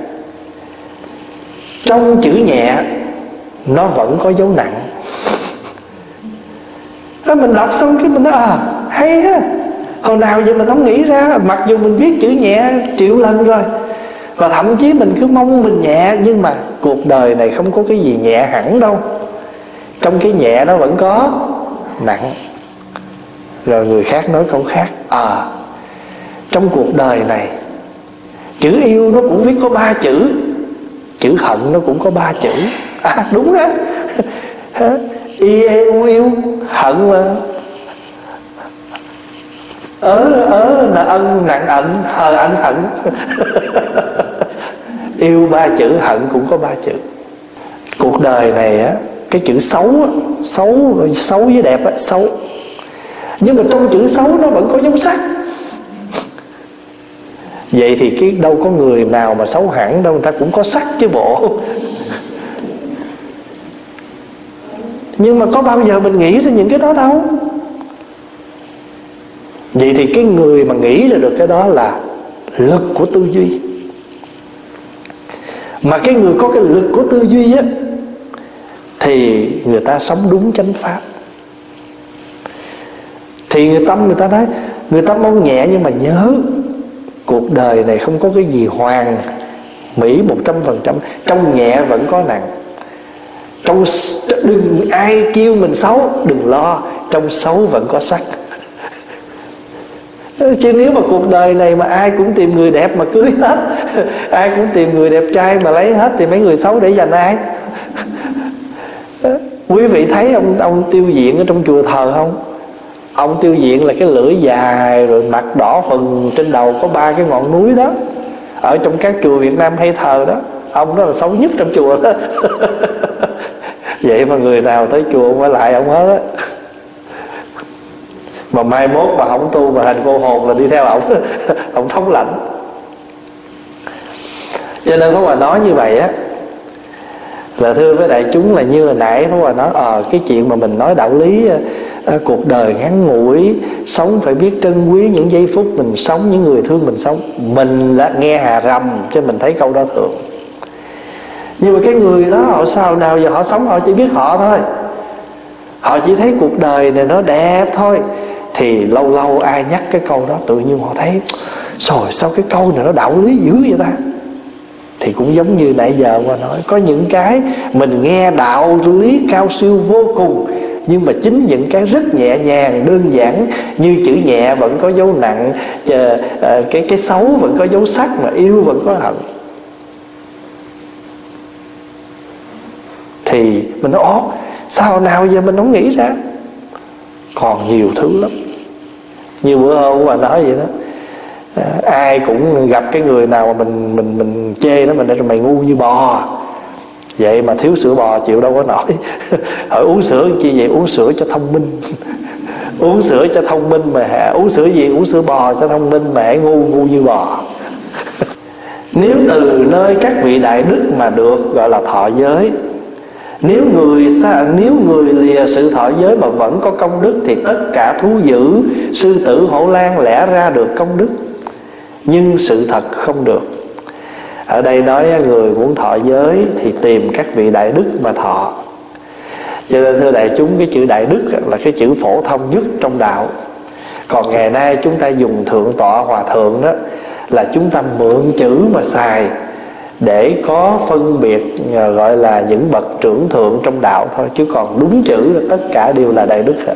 trong chữ nhẹ nó vẫn có dấu nặng. Mình đọc xong cái mình nói hay ha, hồi nào giờ mình không nghĩ ra. Mặc dù mình viết chữ nhẹ triệu lần rồi, và thậm chí mình cứ mong mình nhẹ, nhưng mà cuộc đời này không có cái gì nhẹ hẳn đâu. Trong cái nhẹ nó vẫn có nặng. Rồi người khác nói câu khác, trong cuộc đời này chữ yêu nó cũng viết có 3 chữ, chữ hận nó cũng có 3 chữ. Đúng á. Yêu hận mà là ân nặng ẩn, ân hận. Yêu 3 chữ, hận cũng có 3 chữ. Cuộc đời này á, cái chữ xấu á, xấu với đẹp á, xấu. Nhưng mà trong chữ xấu nó vẫn có dấu sắc. Vậy thì cái đâu có người nào mà xấu hẳn đâu, người ta cũng có sắc chứ bộ. Nhưng mà có bao giờ mình nghĩ ra những cái đó đâu. Vậy thì cái người mà nghĩ ra được cái đó là lực của tư duy. Mà cái người có cái lực của tư duy á, thì người ta sống đúng chánh pháp. Thì người ta nói, người ta mong nhẹ, nhưng mà nhớ cuộc đời này không có cái gì hoàn mỹ 100%. Trong nhẹ vẫn có nặng. Đừng ai kêu mình xấu, đừng lo, trong xấu vẫn có sắc. Chứ nếu mà cuộc đời này mà ai cũng tìm người đẹp mà cưới hết, ai cũng tìm người đẹp trai mà lấy hết, thì mấy người xấu để dành ai? Quý vị thấy ông Tiêu Diện ở trong chùa thờ không? Ông Tiêu Diện là cái lưỡi dài, rồi mặt đỏ phần trên đầu có 3 cái ngọn núi đó. Ở trong các chùa Việt Nam hay thờ đó. Ông đó là xấu nhất trong chùa đó. Vậy mà người nào tới chùa phải lại ông hết á. Mà mai mốt mà không tu mà thành cô hồn là đi theo ổng. Ổng thống lãnh. Cho nên Pháp Hòa nói như vậy á, là thưa với đại chúng, là như hồi nãy Pháp Hòa nói cái chuyện mà mình nói đạo lý cuộc đời ngắn ngủi, sống phải biết trân quý những giây phút mình sống, những người thương mình sống. Mình là nghe hà rầm cho mình thấy câu đó thường. Nhưng mà cái người đó họ sao nào giờ họ sống, họ chỉ biết họ thôi, họ chỉ thấy cuộc đời này nó đẹp thôi. Thì lâu lâu ai nhắc cái câu đó, tự nhiên họ thấy rồi sao cái câu này nó đạo lý dữ vậy ta. Thì cũng giống như nãy giờ qua nói, có những cái mình nghe đạo lý cao siêu vô cùng, nhưng mà chính những cái rất nhẹ nhàng, đơn giản, như chữ nhẹ vẫn có dấu nặng, cái xấu vẫn có dấu sắc, mà yêu vẫn có hận. Thì mình nói sao nào giờ mình không nghĩ ra. Còn nhiều thứ lắm. Như bữa hôm bà nói vậy đó, ai cũng gặp cái người nào mà mình chê nó, mình nói mày ngu như bò, vậy mà thiếu sữa bò chịu đâu có nổi. Hỏi uống sữa chi vậy? Uống sữa cho thông minh. Uống sữa cho thông minh mà uống sữa gì? Uống sữa bò cho thông minh mà hãy ngu như bò. Nếu từ nơi các vị đại đức mà được gọi là thọ giới. Nếu người lìa sự thọ giới mà vẫn có công đức, thì tất cả thú dữ, sư tử, hổ lang lẽ ra được công đức, nhưng sự thật không được. Ở đây nói người muốn thọ giới thì tìm các vị đại đức mà thọ. Cho nên thưa đại chúng, cái chữ đại đức là cái chữ phổ thông nhất trong đạo. Còn ngày nay chúng ta dùng thượng tọa, hòa thượng đó, là chúng ta mượn chữ mà xài để có phân biệt gọi là những bậc trưởng thượng trong đạo thôi. Chứ còn đúng chữ là tất cả đều là đại đức hết.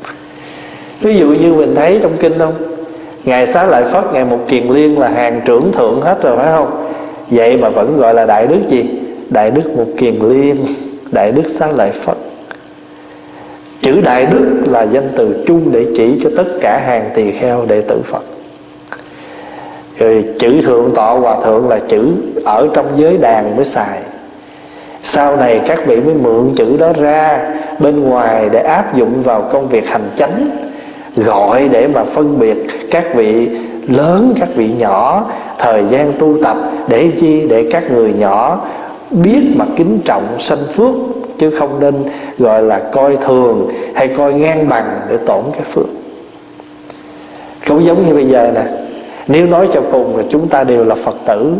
Ví dụ như mình thấy trong kinh không, Ngài Xá Lợi Phất, Ngài Mục Kiền Liên là hàng trưởng thượng hết rồi, phải không? Vậy mà vẫn gọi là đại đức gì? Đại đức Mục Kiền Liên, đại đức Xá Lợi Phất. Chữ đại đức là danh từ chung để chỉ cho tất cả hàng tỳ kheo đệ tử Phật. Rồi chữ thượng tọa, hòa thượng là chữ ở trong giới đàn mới xài. Sau này các vị mới mượn chữ đó ra bên ngoài để áp dụng vào công việc hành chánh, gọi để mà phân biệt các vị lớn, các vị nhỏ, thời gian tu tập. Để chi? Để các người nhỏ biết mà kính trọng sanh phước, chứ không nên gọi là coi thường hay coi ngang bằng để tổn cái phước. Cũng giống như bây giờ nè, nếu nói cho cùng là chúng ta đều là Phật tử,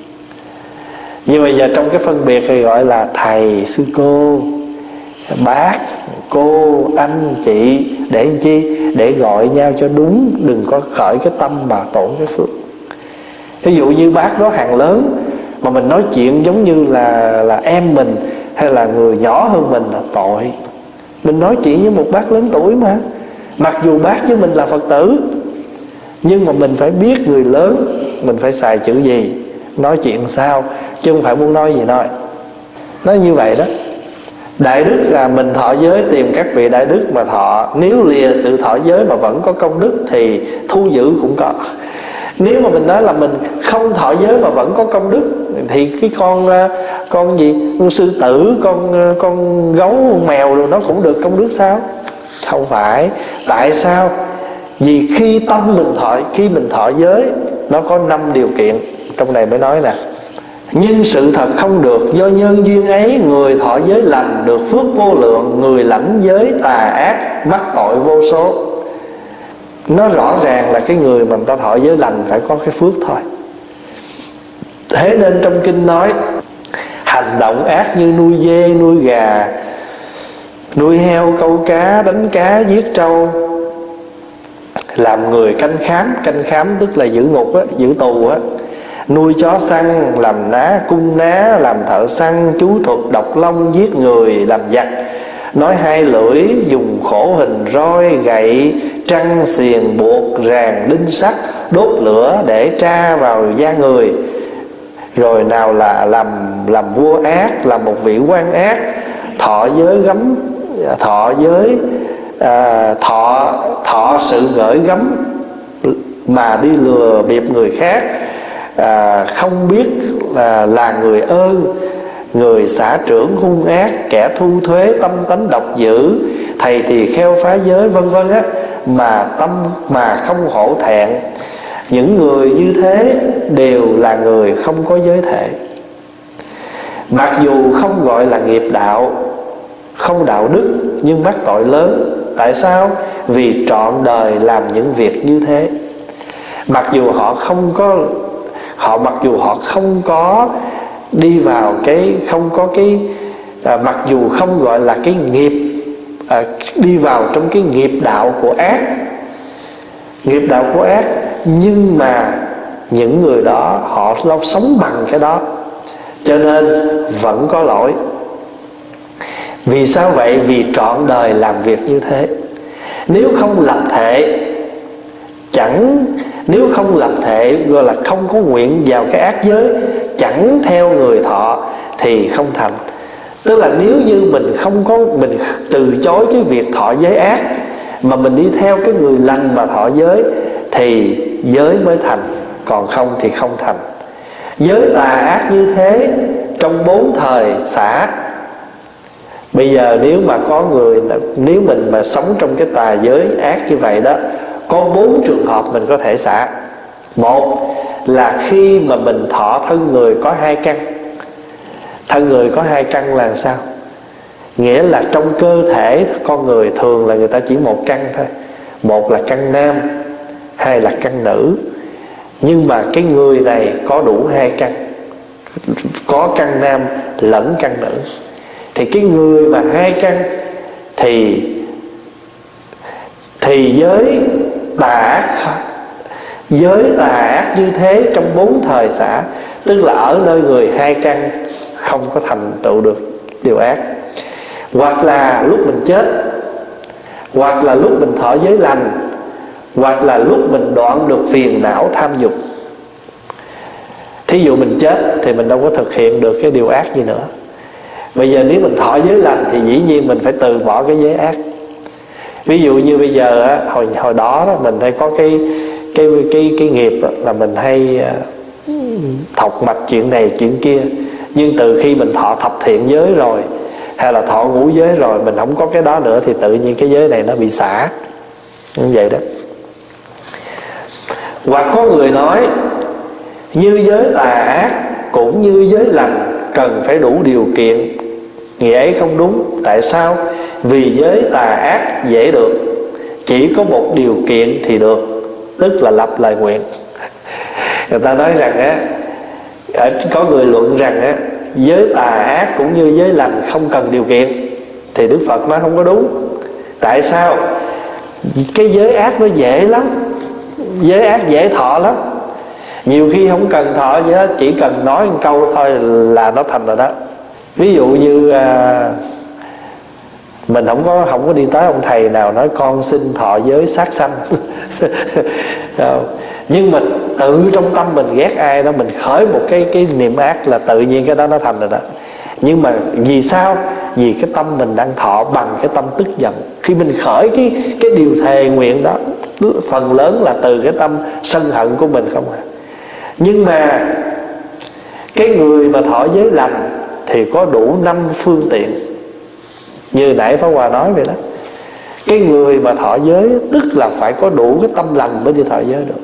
nhưng bây giờ trong cái phân biệt thì gọi là thầy, sư cô, bác, cô, anh, chị. Để làm chi? Để gọi nhau cho đúng, đừng có khởi cái tâm mà tổn cái phước. Ví dụ như bác đó hàng lớn mà mình nói chuyện giống như là em mình hay là người nhỏ hơn mình là tội. Mình nói chuyện với một bác lớn tuổi mà, mặc dù bác với mình là Phật tử, nhưng mà mình phải biết người lớn mình phải xài chữ gì, nói chuyện sao, chứ không phải muốn nói gì nói như vậy đó. Đại đức là mình thọ giới tìm các vị đại đức mà thọ. Nếu lìa sự thọ giới mà vẫn có công đức thì thu giữ cũng có. Nếu mà mình nói là mình không thọ giới mà vẫn có công đức thì cái con gì, con sư tử, con gấu, con mèo rồi nó cũng được công đức sao? Không phải. Tại sao? Vì khi tâm mình thọ giới nó có 5 điều kiện. Trong này mới nói nè: nhưng sự thật không được, do nhân duyên ấy người thọ giới lành được phước vô lượng, người lãnh giới tà ác mắc tội vô số. Nó rõ ràng là cái người mà người ta thọ giới lành phải có cái phước thôi. Thế nên trong kinh nói hành động ác như nuôi dê, nuôi gà, nuôi heo, câu cá, đánh cá, giết trâu, làm người canh khám tức là giữ ngục á, giữ tù á, nuôi chó săn, làm ná, cung ná, làm thợ săn, chú thuật, độc long, giết người, làm giặc, nói hai lưỡi, dùng khổ hình roi, gậy, trăng, xiềng, buộc, ràng, đinh sắt, đốt lửa để tra vào da người. Rồi nào là làm vua ác, làm một vị quan ác, thọ sự gởi gắm mà đi lừa bịp người khác, không biết là người ơn, người xả trưởng hung ác, kẻ thu thuế, tâm tánh độc dữ, thầy thì kheo phá giới, vân vân á, mà không hổ thẹn. Những người như thế đều là người không có giới thể. Mặc dù không gọi là nghiệp đạo, không đạo đức, nhưng mắc tội lớn. Tại sao? Vì trọn đời làm những việc như thế. Mặc dù họ không có đi vào mặc dù không gọi là cái nghiệp, đi vào trong cái nghiệp đạo của ác, nhưng mà những người đó họ sống bằng cái đó, cho nên vẫn có lỗi. Vì sao vậy? Vì trọn đời làm việc như thế. Nếu không lập thệ, nếu không lập thệ gọi là không có nguyện vào cái ác giới, chẳng theo người thọ thì không thành. Tức là nếu như mình mình từ chối cái việc thọ giới ác, mà mình đi theo cái người lành mà thọ giới, thì giới mới thành, còn không thì không thành. Giới tà ác như thế trong 4 thời xả. Bây giờ nếu mình mà sống trong cái tà giới ác như vậy đó, có 4 trường hợp mình có thể xả. Một là khi mà mình thọ thân người có 2 căn. Thân người có 2 căn là sao? Nghĩa là trong cơ thể con người thường là người ta chỉ 1 căn thôi. Một là căn nam, 2 là căn nữ. Nhưng mà cái người này có đủ 2 căn, có căn nam lẫn căn nữ. Thì cái người mà 2 căn thì giới tà ác như thế trong 4 thời xả. Tức là ở nơi người 2 căn không có thành tựu được điều ác. Hoặc là lúc mình chết, hoặc là lúc mình thọ giới lành, hoặc là lúc mình đoạn được phiền não tham dục. Thí dụ mình chết thì mình đâu có thực hiện được cái điều ác gì nữa. Bây giờ nếu mình thọ giới lành thì dĩ nhiên mình phải từ bỏ cái giới ác. Ví dụ như bây giờ á, hồi đó đó, mình hay có cái nghiệp đó, là mình hay thọc mạch chuyện này chuyện kia. Nhưng từ khi mình thọ thập thiện giới rồi, hay là thọ ngũ giới rồi, mình không có cái đó nữa, thì tự nhiên cái giới này nó bị xả. Như vậy đó. Hoặc có người nói như giới tà ác cũng như giới lành cần phải đủ điều kiện. Nghĩa ấy không đúng. Tại sao? Vì giới tà ác dễ được, chỉ có một điều kiện thì được, tức là lập lời nguyện. Người ta nói rằng á, có người luận rằng á, giới tà ác cũng như giới lành không cần điều kiện. Thì Đức Phật nói không có đúng. Tại sao? Cái giới ác nó dễ lắm, giới ác dễ thọ lắm. Nhiều khi không cần thọ gì hết, chỉ cần nói một câu thôi là nó thành rồi đó. Ví dụ như mình không có đi tới ông thầy nào nói con xin thọ giới sát sanh. Nhưng mà tự trong tâm mình ghét ai đó, mình khởi một cái niệm ác là tự nhiên cái đó nó thành rồi đó. Nhưng mà vì sao? Vì cái tâm mình đang thọ bằng cái tâm tức giận. Khi mình khởi cái điều thề nguyện đó, phần lớn là từ cái tâm sân hận của mình không à. Nhưng mà cái người mà thọ giới lành thì có đủ 5 phương tiện. Như nãy Pháp Hòa nói vậy đó. Cái người mà thọ giới tức là phải có đủ cái tâm lành mới đi thọ giới được.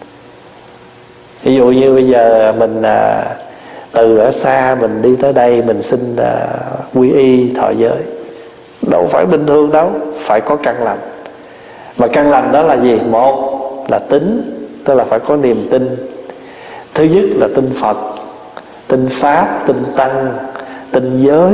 Ví dụ như bây giờ mình từ ở xa mình đi tới đây, mình xin quy y thọ giới, đâu phải bình thường đâu, phải có căn lành. Mà căn lành đó là gì? Một là tín, tức là phải có niềm tin. Thứ nhất là tin Phật, tin Pháp, tin Tăng, tin giới.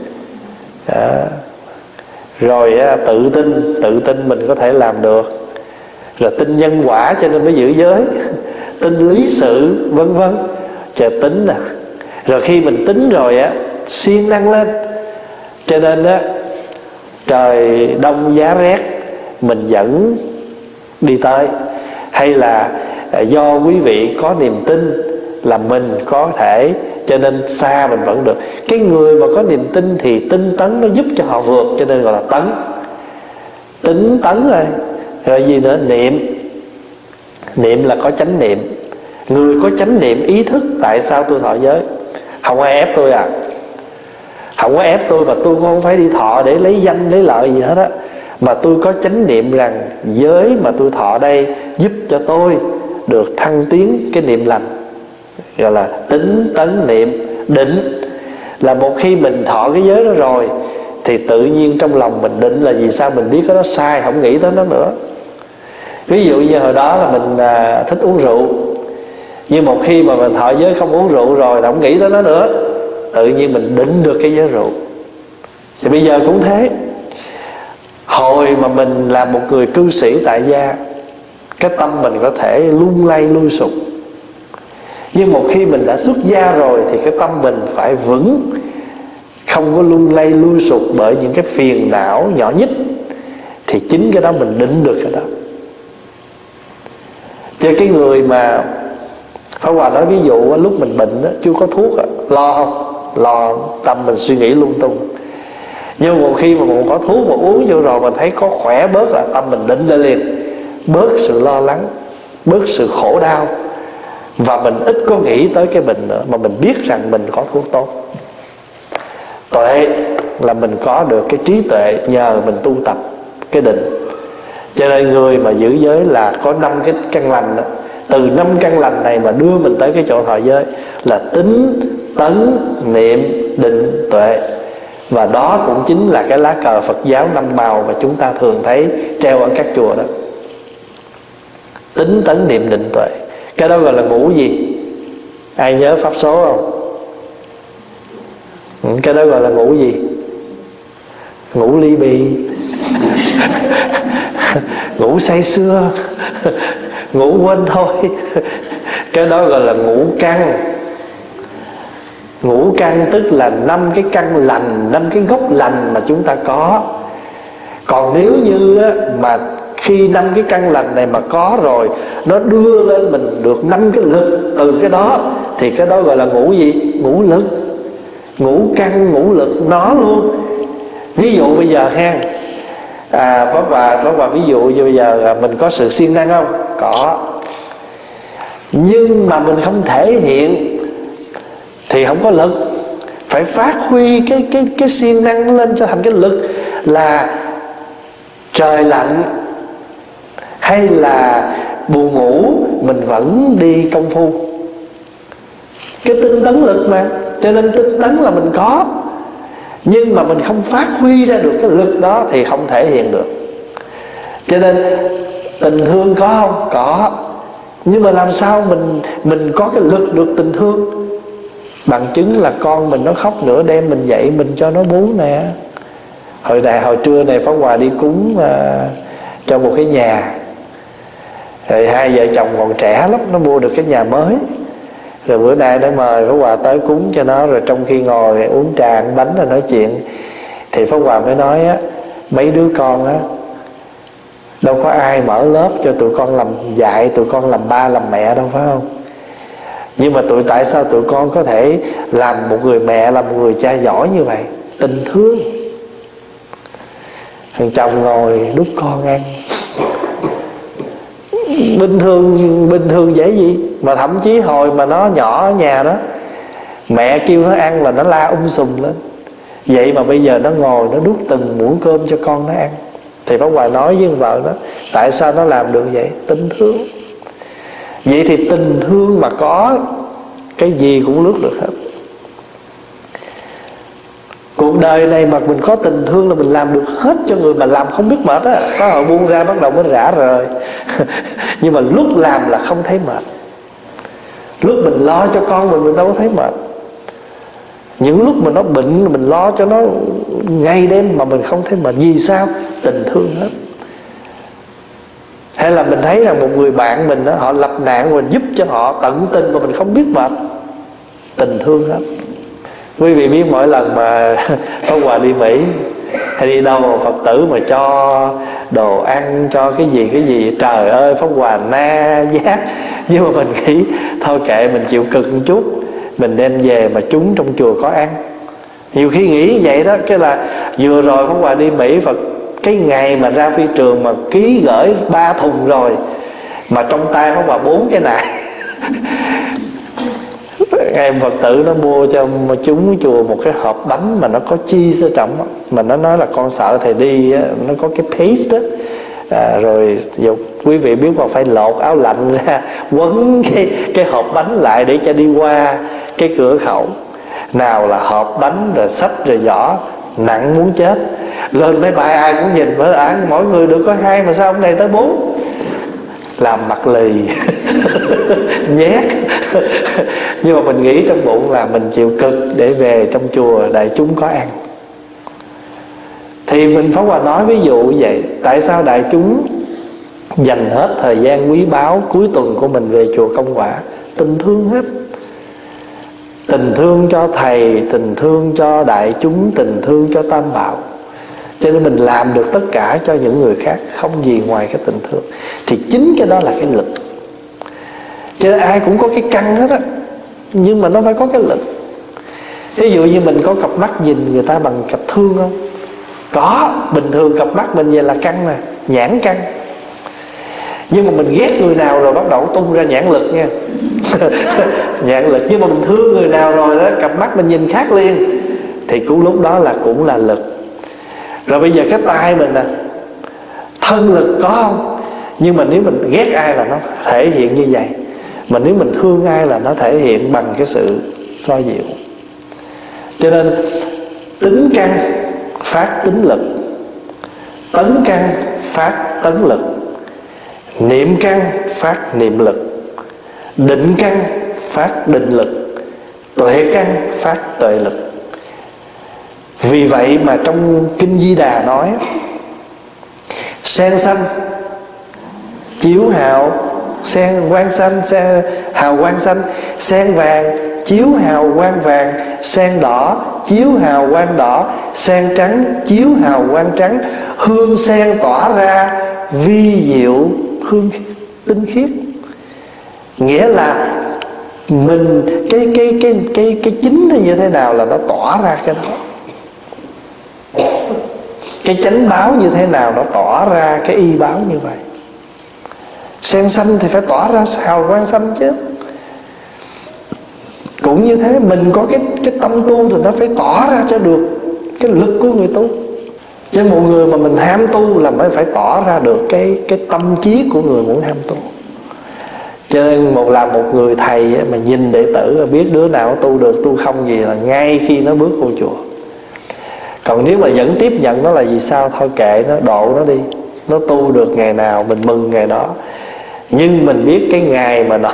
Rồi tự tin mình có thể làm được. Rồi tin nhân quả cho nên mới giữ giới. Tin lý sự vân vân. Chờ tính nè. Rồi khi mình tính rồi á, siêng năng lên. Cho nên á, trời đông giá rét mình vẫn đi tới. Hay là do quý vị có niềm tin là mình có thể, cho nên xa mình vẫn được. Cái người mà có niềm tin thì tinh tấn nó giúp cho họ vượt, cho nên gọi là tấn. Tính tấn rồi. Rồi gì nữa? Niệm là có chánh niệm. Người có chánh niệm ý thức tại sao tôi thọ giới. Không ai ép tôi à. Không có ép tôi, và tôi không phải đi thọ để lấy danh lấy lợi gì hết á. Mà tôi có chánh niệm rằng giới mà tôi thọ đây giúp cho tôi được thăng tiến cái niệm lành. Gọi là tính tấn niệm. Định là một khi mình thọ cái giới đó rồi thì tự nhiên trong lòng mình định là vì sao? Mình biết cái đó sai, không nghĩ tới nó nữa. Ví dụ như hồi đó là mình thích uống rượu, nhưng một khi mà mình thọ giới không uống rượu rồi là không nghĩ tới nó nữa, tự nhiên mình định được cái giới rượu. Thì bây giờ cũng thế. Hồi mà mình là một người cư sĩ tại gia, cái tâm mình có thể lung lay lui sụp. Nhưng một khi mình đã xuất gia rồi thì cái tâm mình phải vững, không có lung lay lui sụp bởi những cái phiền não nhỏ nhít, thì chính cái đó mình định được cái đó. Cho cái người mà Pháp Hòa nói ví dụ lúc mình bệnh đó, chưa có thuốc đó, lo không? Lo, tâm mình suy nghĩ lung tung. Nhưng một khi mà mình có thuốc mà uống vô rồi, mình thấy có khỏe bớt là tâm mình định lại liền, bớt sự lo lắng, bớt sự khổ đau, và mình ít có nghĩ tới cái bệnh nữa, mà mình biết rằng mình có thuốc tốt. Tuệ là mình có được cái trí tuệ nhờ mình tu tập cái định. Cho nên người mà giữ giới là có 5 cái căn lành đó. Từ 5 căn lành này mà đưa mình tới cái chỗ thọ giới là tín, tấn, niệm, định, tuệ. Và đó cũng chính là cái lá cờ Phật giáo 5 màu mà chúng ta thường thấy treo ở các chùa đó. Tín, tấn, niệm, định, tuệ. Cái đó gọi là ngũ gì? Ai nhớ pháp số không? Cái đó gọi là ngũ gì? Ngũ ly bì, ngủ say sưa, ngủ quên thôi. Cái đó gọi là ngũ căn. Ngũ căn tức là 5 cái căn lành, 5 cái gốc lành mà chúng ta có. Còn nếu như mà khi 5 cái căn lành này mà có rồi, nó đưa lên mình được 5 cái lực từ cái đó, thì cái đó gọi là ngũ gì? Ngũ lực. Ngũ căn, ngũ lực nó luôn. Ví dụ bây giờ ha, Pháp Hòa ví dụ như bây giờ mình có sự siêng năng không? Có. Nhưng mà mình không thể hiện thì không có lực. Phải phát huy cái siêng năng nó lên cho thành cái lực. Là trời lạnh hay là buồn ngủ, mình vẫn đi công phu. Cái tinh tấn lực mà. Cho nên tinh tấn là mình có, nhưng mà mình không phát huy ra được cái lực đó thì không thể hiện được. Cho nên tình thương có không? Có. Nhưng mà làm sao mình có cái lực được tình thương? Bằng chứng là con mình nó khóc nửa đêm, mình dậy mình cho nó bú nè. Hồi trưa này Pháp Hòa đi cúng cho một cái nhà. Rồi hai vợ chồng còn trẻ lắm, nó mua được cái nhà mới. Rồi bữa nay nó mời Pháp Hòa tới cúng cho nó. Rồi trong khi ngồi uống trà ăn bánh rồi nói chuyện, thì Pháp Hòa mới nói á, mấy đứa con á, đâu có ai mở lớp cho tụi con làm dạy tụi con làm ba làm mẹ đâu, phải không? Nhưng mà tại sao tụi con có thể làm một người mẹ, làm một người cha giỏi như vậy? Tình thương. Thằng chồng ngồi đút con ăn. Bình thường dễ gì. Mà thậm chí hồi mà nó nhỏ ở nhà đó, mẹ kêu nó ăn là nó la sùm lên. Vậy mà bây giờ nó ngồi nó đút từng muỗng cơm cho con nó ăn. Thì Pháp Hòa nói với vợ đó, tại sao nó làm được vậy? Tình thương. Vậy thì tình thương mà có, cái gì cũng lướt được hết. Cuộc đời này mà mình có tình thương là mình làm được hết cho người, mà làm không biết mệt á. Có hồi buông ra bắt đầu mới rã rời. Nhưng mà lúc làm là không thấy mệt. Lúc mình lo cho con mình đâu có thấy mệt. Những lúc mà nó bệnh mình lo cho nó ngày đêm mà mình không thấy mệt. Vì sao? Tình thương hết. Hay là mình thấy rằng một người bạn mình đó, họ lập nạn, mình giúp cho họ tận tình mà mình không biết mệt. Tình thương hết. Quý vị biết mỗi lần mà Pháp Hòa đi Mỹ hay đi đâu Phật tử mà cho đồ ăn, cho cái gì, trời ơi Pháp Hòa na giác. Nhưng mà mình nghĩ thôi kệ, mình chịu cực một chút, mình đem về mà chúng trong chùa có ăn. Nhiều khi nghĩ vậy đó. Cái là vừa rồi Pháp Hòa đi Mỹ, Phật cái ngày mà ra phi trường mà ký gửi 3 thùng rồi, mà trong tay Pháp Hòa 4 cái này. Em Phật tử nó mua cho chúng chùa một cái hộp bánh mà nó có cheese ở trong đó. Mà nó nói là con sợ thầy đi á, nó có cái paste đó. Rồi quý vị biết mà phải lột áo lạnh ra, quấn cái hộp bánh lại để cho đi qua cái cửa khẩu. Nào là hộp bánh rồi xách rồi giỏ, nặng muốn chết. Lên máy bay ai cũng nhìn mỗi người được có 2 mà sao ông này tới 4. Làm mặt lì. Nhét. Nhưng mà mình nghĩ trong bụng là mình chịu cực để về trong chùa đại chúng có ăn. Thì mình Pháp Hòa nói ví dụ vậy. Tại sao đại chúng dành hết thời gian quý báu cuối tuần của mình về chùa Công Quả? Tình thương hết. Tình thương cho thầy, tình thương cho đại chúng, tình thương cho tam bảo. Cho nên mình làm được tất cả cho những người khác, không gì ngoài cái tình thương. Thì chính cái đó là cái lực. Cho nên ai cũng có cái căn hết á, nhưng mà nó phải có cái lực. Ví dụ như mình có cặp mắt nhìn người ta bằng cặp thương không? Có. Bình thường cặp mắt mình vậy là căn nè, nhãn căn. Nhưng mà mình ghét người nào rồi bắt đầu tung ra nhãn lực nha. Nhãn lực. Nhưng mà mình thương người nào rồi đó, cặp mắt mình nhìn khác liền, thì cũng lúc đó là cũng là lực. Rồi bây giờ cái tai mình nè, thân lực có không? Nhưng mà nếu mình ghét ai là nó thể hiện như vậy. Mà nếu mình thương ai là nó thể hiện bằng cái sự xoa dịu. Cho nên tính căn phát tính lực, tấn căn phát tấn lực, niệm căn phát niệm lực, định căn phát định lực, tuệ căn phát tuệ lực. Vì vậy mà trong Kinh Di Đà nói: sen xanh chiếu hào, sen quang xanh, sen hào quang xanh, sen vàng chiếu hào quang vàng, sen đỏ chiếu hào quang đỏ, sen trắng chiếu hào quang trắng. Hương sen tỏa ra vi diệu hương tinh khiết. Nghĩa là mình cái chính nó như thế nào là nó tỏa ra cái đó. Cái chánh báo như thế nào nó tỏa ra cái y báo như vậy. Sen xanh thì phải tỏa ra hào quang xanh chứ. Cũng như thế, mình có cái tâm tu thì nó phải tỏa ra cho được cái lực của người tu. Chứ một người mà mình ham tu là mới phải tỏ ra được cái tâm trí của người muốn ham tu. Cho nên một người thầy mà nhìn đệ tử biết đứa nào tu được tu không gì là ngay khi nó bước vô chùa. Còn nếu mà vẫn tiếp nhận nó là vì sao? Thôi kệ nó, độ nó đi. Nó tu được ngày nào mình mừng ngày đó. Nhưng mình biết cái ngày mà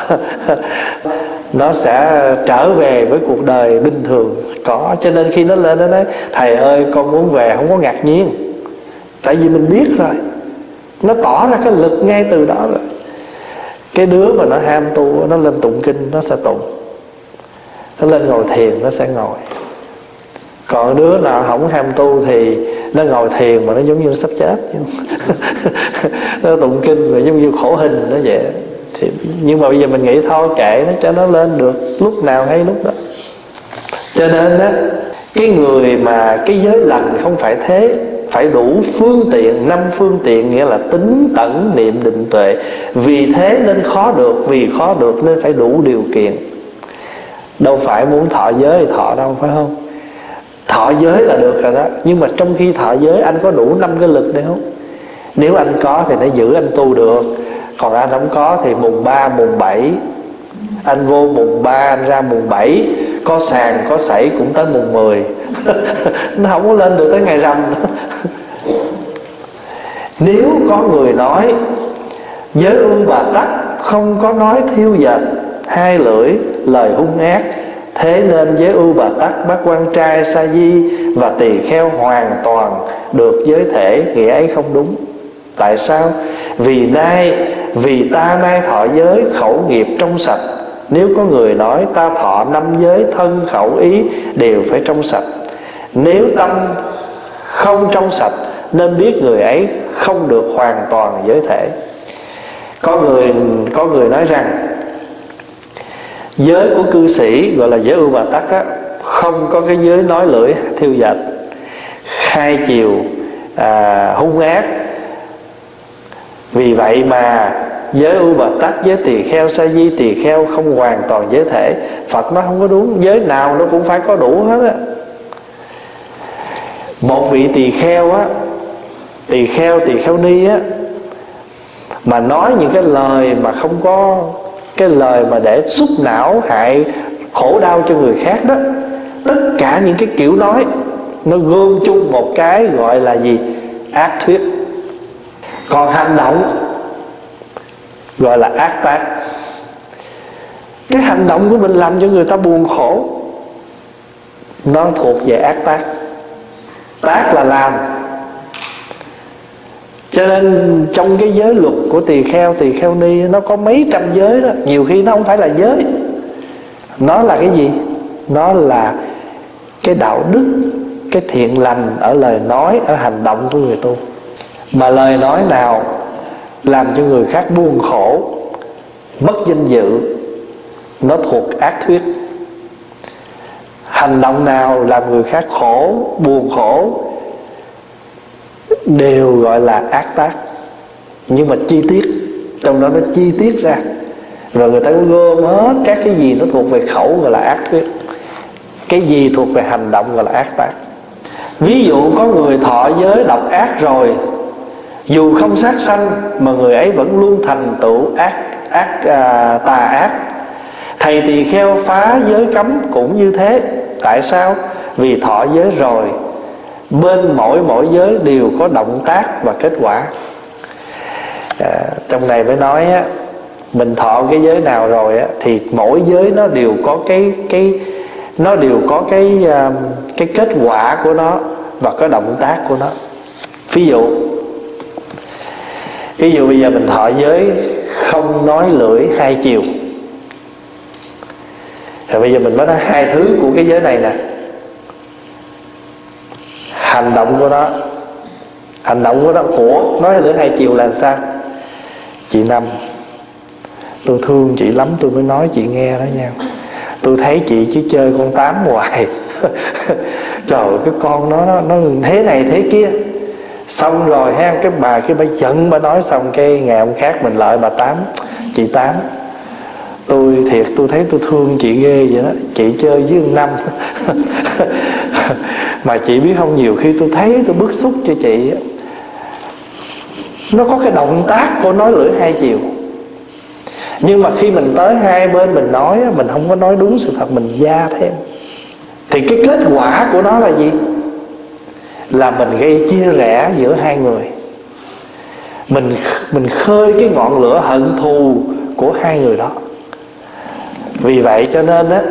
nó sẽ trở về với cuộc đời bình thường có. Cho nên khi nó lên nó nói: thầy ơi con muốn về, không có ngạc nhiên. Tại vì mình biết rồi, nó tỏ ra cái lực ngay từ đó rồi. Cái đứa mà nó ham tu, nó lên tụng kinh nó sẽ tụng, nó lên ngồi thiền nó sẽ ngồi. Còn đứa nào không ham tu thì nó ngồi thiền mà nó giống như nó sắp chết. Nó tụng kinh rồi giống như khổ hình nó vậy. Thì, nhưng mà bây giờ mình nghĩ thôi kệ nó cho nó lên được lúc nào hay lúc đó. Cho nên á, cái người mà cái giới lành không phải thế, phải đủ phương tiện, 5 phương tiện, nghĩa là tính, tẩn, niệm, định, tuệ. Vì thế nên khó được, vì khó được nên phải đủ điều kiện. Đâu phải muốn thọ giới thì thọ đâu, phải không? Thọ giới là được rồi đó. Nhưng mà trong khi thọ giới anh có đủ 5 cái lực đấy không? Nếu anh có thì nó giữ anh tu được. Còn anh không có thì mùng 3, mùng 7 anh vô mùng 3, anh ra mùng 7, có sàn, có sảy cũng tới mùng 10. Nó không có lên được tới ngày rằm. Nếu có người nói giới ưu bà tắc không có nói thiêu dệt, hai lưỡi, lời hung ác, thế nên giới ưu bà tắc, bát quan trai, sa di và tỳ kheo hoàn toàn được giới thể, nghĩa ấy không đúng. Tại sao? Vì ta nay thọ giới khẩu nghiệp trong sạch. Nếu có người nói ta thọ 5 giới thân khẩu ý đều phải trong sạch. Nếu tâm không trong sạch nên biết người ấy không được hoàn toàn giới thể. Có người nói rằng giới của cư sĩ gọi là giới ưu bà tắc á, không có cái giới nói lưỡi thiêu dệt, hai chiều hung ác. Vì vậy mà giới ưu bà tắc, giới tỳ kheo, sa di, tỳ kheo không hoàn toàn giới thể. Phật nó không có đúng, giới nào nó cũng phải có đủ hết á. Một vị tỳ kheo á, tỳ kheo ni á, mà nói những cái lời mà không có cái lời mà để xúc não hại khổ đau cho người khác đó, tất cả những cái kiểu nói nó gom chung một cái gọi là gì? Ác thuyết. Còn hành động gọi là ác tác. Cái hành động của mình làm cho người ta buồn khổ, nó thuộc về ác tác. Tác là làm. Cho nên trong cái giới luật của tỳ kheo ni nó có mấy trăm giới đó. Nhiều khi nó không phải là giới, Nó là cái gì? Nó là cái đạo đức, cái thiện lành ở lời nói, ở hành động của người tu. Mà lời nói nào làm cho người khác buồn khổ, mất danh dự, nó thuộc ác thuyết. Hành động nào làm người khác khổ, buồn khổ, đều gọi là ác tác. Nhưng mà chi tiết, trong đó nó chi tiết ra, rồi người ta có gom hết các cái gì nó thuộc về khẩu gọi là ác thuyết, cái gì thuộc về hành động gọi là ác tác. Ví dụ có người thọ giới độc ác rồi, dù không sát sanh mà người ấy vẫn luôn thành tựu tà ác. Thầy tỳ kheo phá giới cấm cũng như thế. Tại sao? Vì thọ giới rồi, bên mỗi giới đều có động tác và kết quả. Trong này mới nói á, mình thọ cái giới nào rồi á, thì mỗi giới nó đều có cái kết quả của nó và cái động tác của nó. Ví dụ bây giờ mình thọ giới không nói lưỡi hai chiều. Rồi bây giờ mình mới nói hai thứ của cái giới này nè. Hành động của nó của nói lưỡi hai chiều là sao? Chị Năm, tôi thương chị lắm tôi mới nói chị nghe đó nha. Tôi thấy chị chỉ chơi con Tám hoài. Trời ơi, cái con nó thế này thế kia. Xong rồi ha, cái bà giận, bà nói xong cái ngày hôm khác mình lại bà Tám, chị Tám, tôi thấy tôi thương chị ghê vậy đó. Chị chơi với Năm mà chị biết không, nhiều khi tôi thấy tôi bức xúc cho chị. Nó có cái động tác của nói lưỡi hai chiều. Nhưng mà khi mình tới hai bên mình nói, mình không có nói đúng sự thật, mình gia thêm, thì cái kết quả của nó là gì? Là mình gây chia rẽ giữa hai người. Mình khơi cái ngọn lửa hận thù của hai người đó. Vì vậy cho nên á,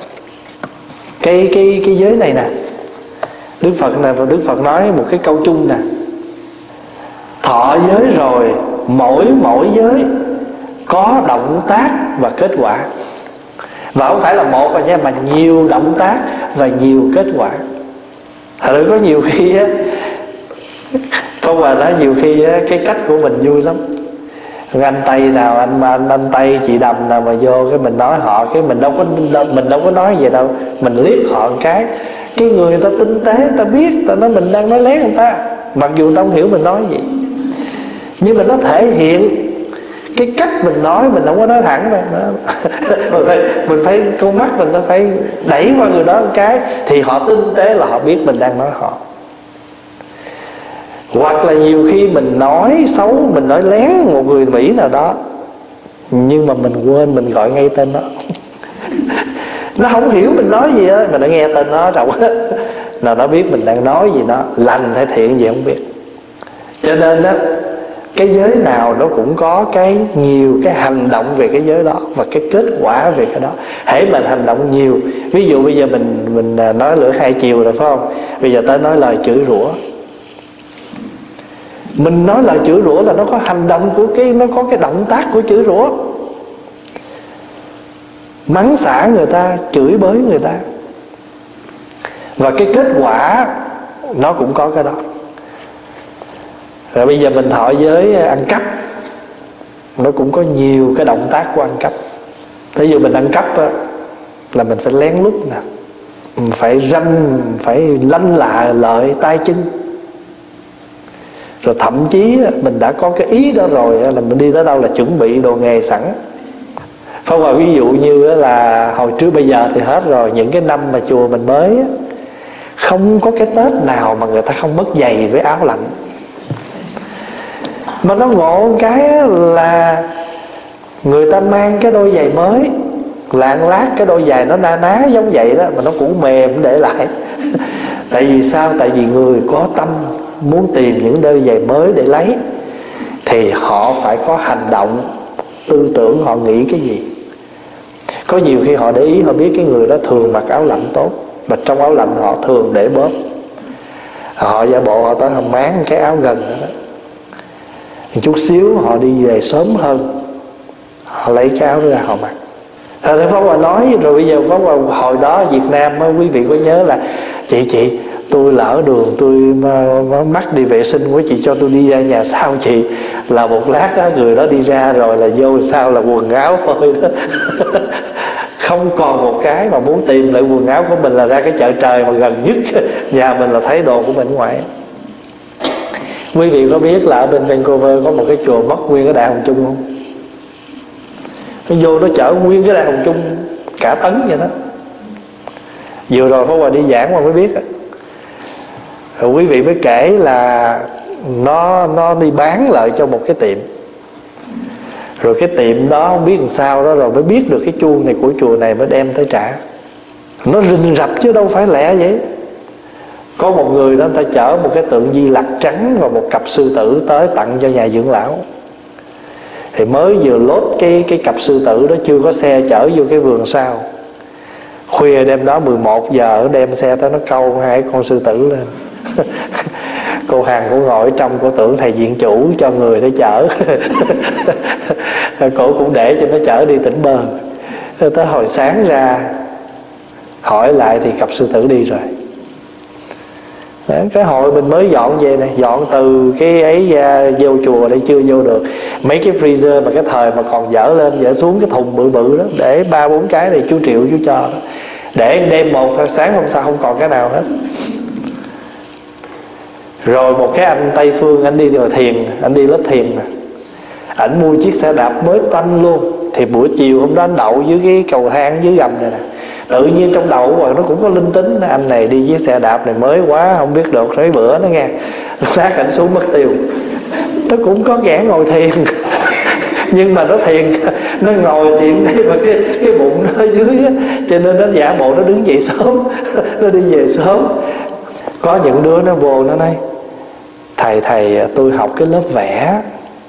cái giới này nè, Đức Phật nói một cái câu chung nè: thọ giới rồi, mỗi giới có động tác và kết quả. Và không phải là một rồi nha, mà nhiều động tác và nhiều kết quả. Thật ra có nhiều khi á, Phong Hòa nói nhiều khi á, cái cách của mình vui lắm. Anh Tây nào, anh Tây chị Đầm nào mà vô cái mình nói họ, cái mình đâu có nói vậy đâu, mình liếc họ một cái người ta tinh tế, ta biết, ta nói mình đang nói lén người ta, mặc dù ta không hiểu mình nói gì, nhưng mà nó thể hiện cái cách mình nói, mình không có nói thẳng đâu. Mình phải con mắt mình nó phải đẩy qua người đó một cái thì họ tinh tế là họ biết mình đang nói họ. Hoặc là nhiều khi mình nói xấu, mình nói lén một người Mỹ nào đó, nhưng mà mình quên mình gọi ngay tên nó. Nó không hiểu mình nói gì á, mình đã nghe tên nó rồi nào nó biết mình đang nói gì, nó lành hay thiện gì không biết. Cho nên đó, cái giới nào nó cũng có nhiều cái hành động về cái giới đó và cái kết quả về cái đó. Hễ mình hành động nhiều, ví dụ bây giờ mình nói lưỡi hai chiều rồi phải không? Bây giờ tới nói lời chửi rủa. Mình nói lời chửi rủa là nó có hành động của nó có cái động tác của chửi rủa. Mắng xả người ta, chửi bới người ta. Và cái kết quả nó cũng có cái đó. Rồi bây giờ mình thọ giới ăn cắp, nó cũng có nhiều cái động tác của ăn cắp. Ví dụ mình ăn cắp á, là mình phải lén lút nè, phải lanh lạ lợi tay chân. Rồi thậm chí mình đã có cái ý đó rồi là mình đi tới đâu là chuẩn bị đồ nghề sẵn. Phong vào ví dụ như là hồi trước, bây giờ thì hết rồi, những cái năm mà chùa mình mới á, không có cái Tết nào mà người ta không mất giày với áo lạnh. Mà nó ngộ cái là người ta mang cái đôi giày mới, lạng lát cái đôi giày nó na ná giống vậy đó, mà nó cũng mềm để lại. Tại vì sao? Tại vì người có tâm muốn tìm những đôi giày mới để lấy, thì họ phải có hành động, tư tưởng họ nghĩ cái gì. Có nhiều khi họ để ý, họ biết cái người đó thường mặc áo lạnh tốt, mà trong áo lạnh họ thường để bóp. Họ giả bộ họ tới họ máng cái áo gần đó, chút xíu họ đi về sớm hơn, họ lấy cái áo ra họ mặc. Rồi Pháp Hòa nói, rồi bây giờ Pháp Hòa hồi đó ở Việt Nam quý vị có nhớ là chị tôi lỡ đường, tôi mắc đi vệ sinh của chị, cho tôi đi ra nhà sau chị. Là một lát đó, người đó đi ra rồi là vô sau là quần áo phơi đó. Không còn một cái mà muốn tìm lại quần áo của mình là ra cái chợ trời mà gần nhất nhà mình là thấy đồ của mình ngoài. Quý vị có biết là ở bên Vancouver có một cái chùa mất nguyên cái Đại Hồng Chung không? Nó vô nó chở nguyên cái Đại Hồng Chung cả tấn vậy đó. Vừa rồi Pháp Hòa đi giảng mà mới biết. Rồi quý vị mới kể là nó đi bán lại cho một cái tiệm. Rồi cái tiệm đó không biết làm sao đó, rồi mới biết được cái chuông này của chùa này mới đem tới trả. Nó rình rập chứ đâu phải lẻ vậy. Có một người đó, người ta chở một cái tượng Di Lặc trắng và một cặp sư tử tới tặng cho nhà dưỡng lão. Thì mới vừa lốt cái cặp sư tử đó, chưa có xe chở vô cái vườn sau. Khuya đêm đó 11 giờ đem xe tới, nó câu hai con sư tử lên. Cô Hằng cũng ngồi trong, cô tưởng thầy viện chủ cho người để chở. Cổ cũng để cho nó chở đi Tỉnh Bơ. Tới hồi sáng ra hỏi lại thì cặp sư tử đi rồi. Cái hội mình mới dọn về này, dọn từ cái ấy ra vô chùa đây chưa vô được. Mấy cái freezer mà cái thời mà còn dỡ lên dỡ xuống cái thùng bự bự đó, để 3-4 cái này chú Triệu chú cho đó. Để đêm một sáng hôm sau không còn cái nào hết. Rồi một cái anh Tây Phương, anh đi vào thiền, anh đi lớp thiền nè, ảnh mua chiếc xe đạp mới toanh luôn. Thì buổi chiều hôm đó anh đậu dưới cái cầu thang dưới gầm này nè. Tự nhiên trong đầu rồi nó cũng có linh tính, anh này đi chiếc xe đạp này mới quá, không biết được mấy bữa nó nghe. Lát ảnh xuống mất tiêu. Nó cũng có ghẻ ngồi thiền. Nhưng mà nó thiền, nó ngồi thiền mà cái bụng nó ở dưới á, cho nên nó giả bộ nó đứng dậy sớm. Nó đi về sớm. Có những đứa nó vô nó nói: Thầy tôi học cái lớp vẽ,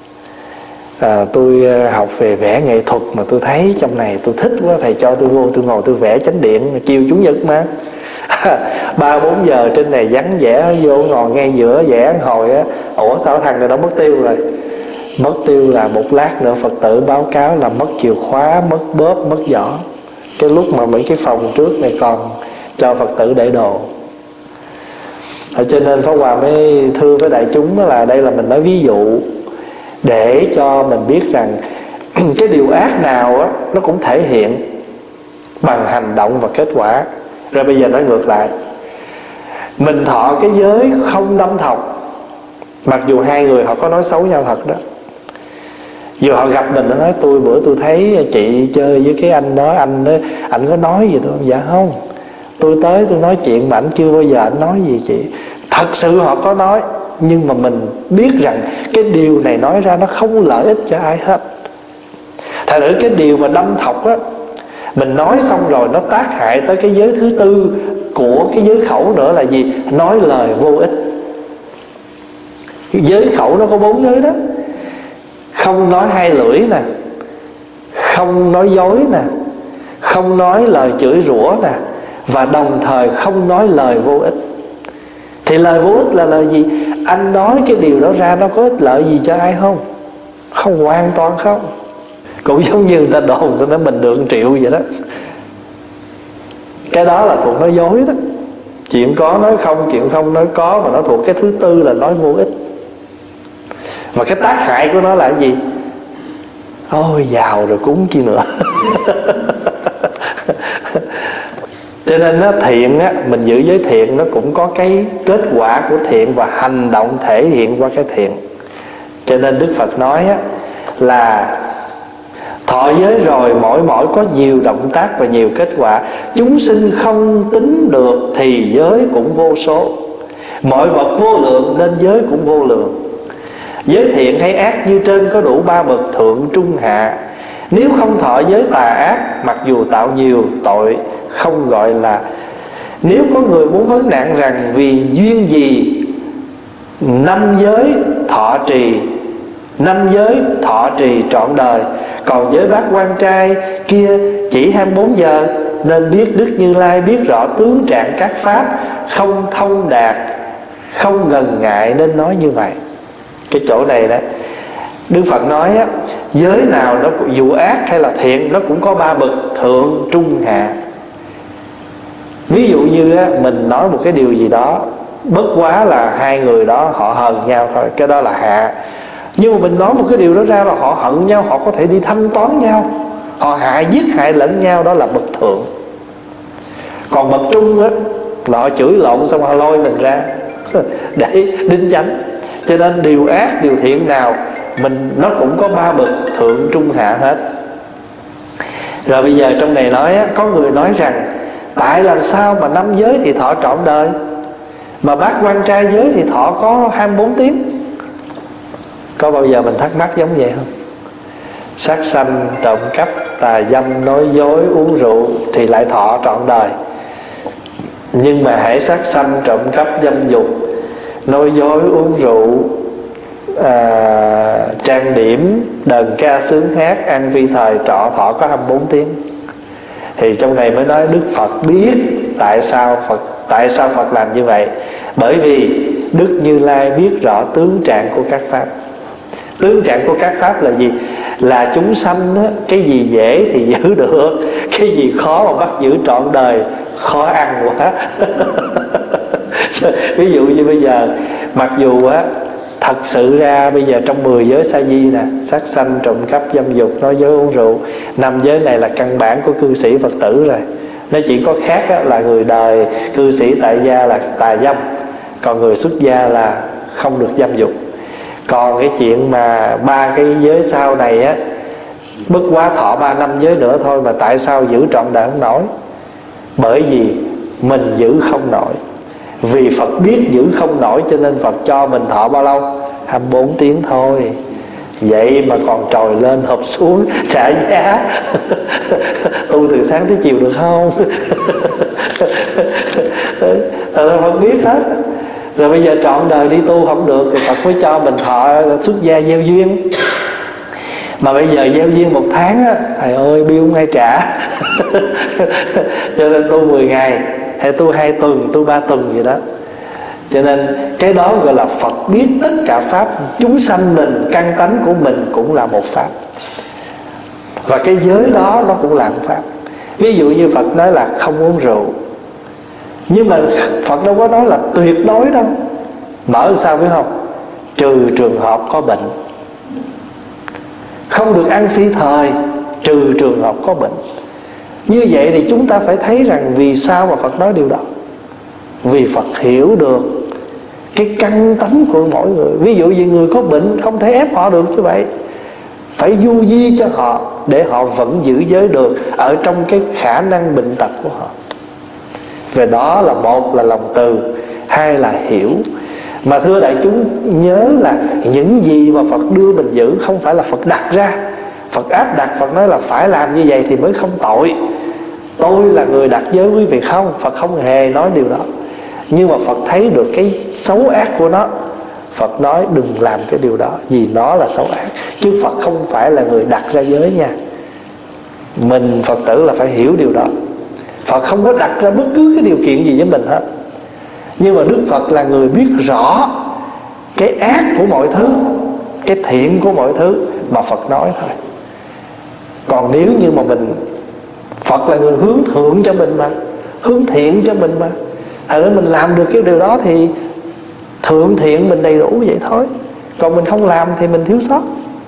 tôi học về vẽ nghệ thuật mà tôi thấy trong này tôi thích quá, thầy cho tôi vô tôi ngồi tôi vẽ chánh điện chiều chủ nhật mà. 3-4 giờ trên này vắng vẻ, vô ngồi ngay giữa vẽ hồi á. Ủa sao thằng này nó mất tiêu rồi? Mất tiêu là một lát nữa Phật tử báo cáo là mất chìa khóa, mất bóp, mất giỏ. Cái lúc mà mấy cái phòng trước này còn cho Phật tử để đồ. Cho nên Pháp Hòa mới thưa với đại chúng đó là đây là mình nói ví dụ để cho mình biết rằng cái điều ác nào á, nó cũng thể hiện bằng hành động và kết quả. Rồi bây giờ nói ngược lại, mình thọ cái giới không đâm thọc, mặc dù hai người họ có nói xấu nhau thật đó. Vừa họ gặp mình nó nói: bữa tôi thấy chị chơi với cái anh đó, anh có nói gì đâu? Dạ không, tôi tới tôi nói chuyện mà anh chưa bao giờ anh nói gì chị. Thật sự họ có nói, nhưng mà mình biết rằng cái điều này nói ra nó không lợi ích cho ai hết. Thật ra cái điều mà đâm thọc á, mình nói xong rồi nó tác hại tới cái giới thứ tư của cái giới khẩu nữa là gì? Nói lời vô ích. Giới khẩu nó có 4 giới đó. Không nói hai lưỡi nè, không nói dối nè, không nói lời chửi rủa nè, và đồng thời không nói lời vô ích. Thì lời vô ích là lời gì? Anh nói cái điều đó ra nó có ích lợi gì cho ai không? Không, hoàn toàn không. Cũng giống như người ta đồn tôi nói mình được 1 triệu vậy đó. Cái đó là thuộc nói dối đó. Chuyện có nói không, chuyện không nói có, mà nó thuộc cái thứ tư là nói vô ích. Và cái tác hại của nó là cái gì? Ôi giàu rồi cúng chi nữa. Cho nên á, thiện á, mình giữ giới thiện nó cũng có cái kết quả của thiện và hành động thể hiện qua cái thiện. Cho nên Đức Phật nói á, là thọ giới rồi mỗi có nhiều động tác và nhiều kết quả. Chúng sinh không tính được thì giới cũng vô số. Mọi vật vô lượng nên giới cũng vô lượng. Giới thiện hay ác như trên có đủ 3 bậc thượng trung hạ. Nếu không thọ giới tà ác, mặc dù tạo nhiều tội không gọi là. Nếu có người muốn vấn nạn rằng vì duyên gì 5 giới thọ trì trọn đời, còn giới bát quan trai kia chỉ 24 giờ, nên biết Đức Như Lai biết rõ tướng trạng các pháp, không thông đạt, không ngần ngại nên nói như vậy. Cái chỗ này đó Đức Phật nói á, giới nào nó dù ác hay là thiện, nó cũng có ba bậc thượng trung hạ. Ví dụ như á, mình nói một cái điều gì đó, bất quá là hai người đó họ hờn nhau thôi, cái đó là hạ. Nhưng mà mình nói một cái điều đó ra là họ hận nhau, họ có thể đi thanh toán nhau, họ giết hại lẫn nhau, đó là bậc thượng. Còn bậc trung á là họ chửi lộn xong họ lôi mình ra để đính chánh. Cho nên điều ác điều thiện nào nó cũng có ba bậc thượng trung hạ hết. Rồi bây giờ trong này nói á, có người nói rằng tại làm sao mà 5 giới thì thọ trọn đời, mà bát quan trai giới thì thọ có 24 tiếng. Có bao giờ mình thắc mắc giống vậy không? Sát sanh, trộm cắp, tà dâm, nói dối, uống rượu thì lại thọ trọn đời. Nhưng mà hễ sát sanh, trộm cắp, dâm dục, nói dối, uống rượu, trang điểm, đờn ca sướng hát, ăn phi thời, thọ có 24 tiếng. Thì trong này mới nói Đức Phật biết tại sao Phật làm như vậy. Bởi vì Đức Như Lai biết rõ tướng trạng của các pháp. Tướng trạng của các pháp là gì? Là chúng sanh á, cái gì dễ thì giữ được, cái gì khó mà bắt giữ trọn đời khó ăn quá. Ví dụ như bây giờ, mặc dù á thật sự ra bây giờ trong 10 giới sa di nè, sát sanh, trộm cắp, dâm dục, nói dối, uống rượu, 5 giới này là căn bản của cư sĩ Phật tử rồi. Nó chỉ có khác á, là người đời cư sĩ tại gia là tà dâm, còn người xuất gia là không được dâm dục. Còn cái chuyện mà 3 cái giới sau này á, bất quá thọ 3 năm giới nữa thôi, mà tại sao giữ trọn đời không nổi? Bởi vì mình giữ không nổi. Vì Phật biết giữ không nổi cho nên Phật cho mình thọ bao lâu? 24 tiếng thôi. Vậy mà còn trồi lên hộp xuống trả giá. Tu từ sáng tới chiều được không? Phật biết hết. Rồi bây giờ trọn đời đi tu không được thì Phật mới cho mình thọ xuất gia gieo duyên. Mà bây giờ gieo duyên 1 tháng á, thầy ơi bill không ai trả. Cho nên tu 10 ngày, hay tu 2 tuần, tu 3 tuần gì đó. Cho nên cái đó gọi là Phật biết tất cả pháp. Chúng sanh mình, căn tánh của mình cũng là một pháp, và cái giới đó nó cũng là một pháp. Ví dụ như Phật nói là không uống rượu, nhưng mà Phật đâu có nói là tuyệt đối đâu. Mở sao biết không? Trừ trường hợp có bệnh. Không được ăn phi thời, trừ trường hợp có bệnh. Như vậy thì chúng ta phải thấy rằng vì sao mà Phật nói điều đó. Vì Phật hiểu được cái căn tánh của mỗi người. Ví dụ như người có bệnh không thể ép họ được như vậy, phải du di cho họ để họ vẫn giữ giới được ở trong cái khả năng bệnh tật của họ. Về đó là một là lòng từ, hai là hiểu. Mà thưa đại chúng nhớ là những gì mà Phật đưa mình giữ không phải là Phật đặt ra. Phật áp đặt, Phật nói là phải làm như vậy thì mới không tội. Tôi là người đặt giới quý vị không? Phật không hề nói điều đó. Nhưng mà Phật thấy được cái xấu ác của nó, Phật nói đừng làm cái điều đó, vì nó là xấu ác. Chứ Phật không phải là người đặt ra giới nha. Mình Phật tử là phải hiểu điều đó. Phật không có đặt ra bất cứ cái điều kiện gì với mình hết. Nhưng mà Đức Phật là người biết rõ cái ác của mọi thứ, cái thiện của mọi thứ mà Phật nói thôi. Còn nếu như mà Phật là người hướng thượng cho mình mà, hướng thiện cho mình mà, thành ra mình làm được cái điều đó thì thượng thiện mình đầy đủ vậy thôi. Còn mình không làm thì mình thiếu sót.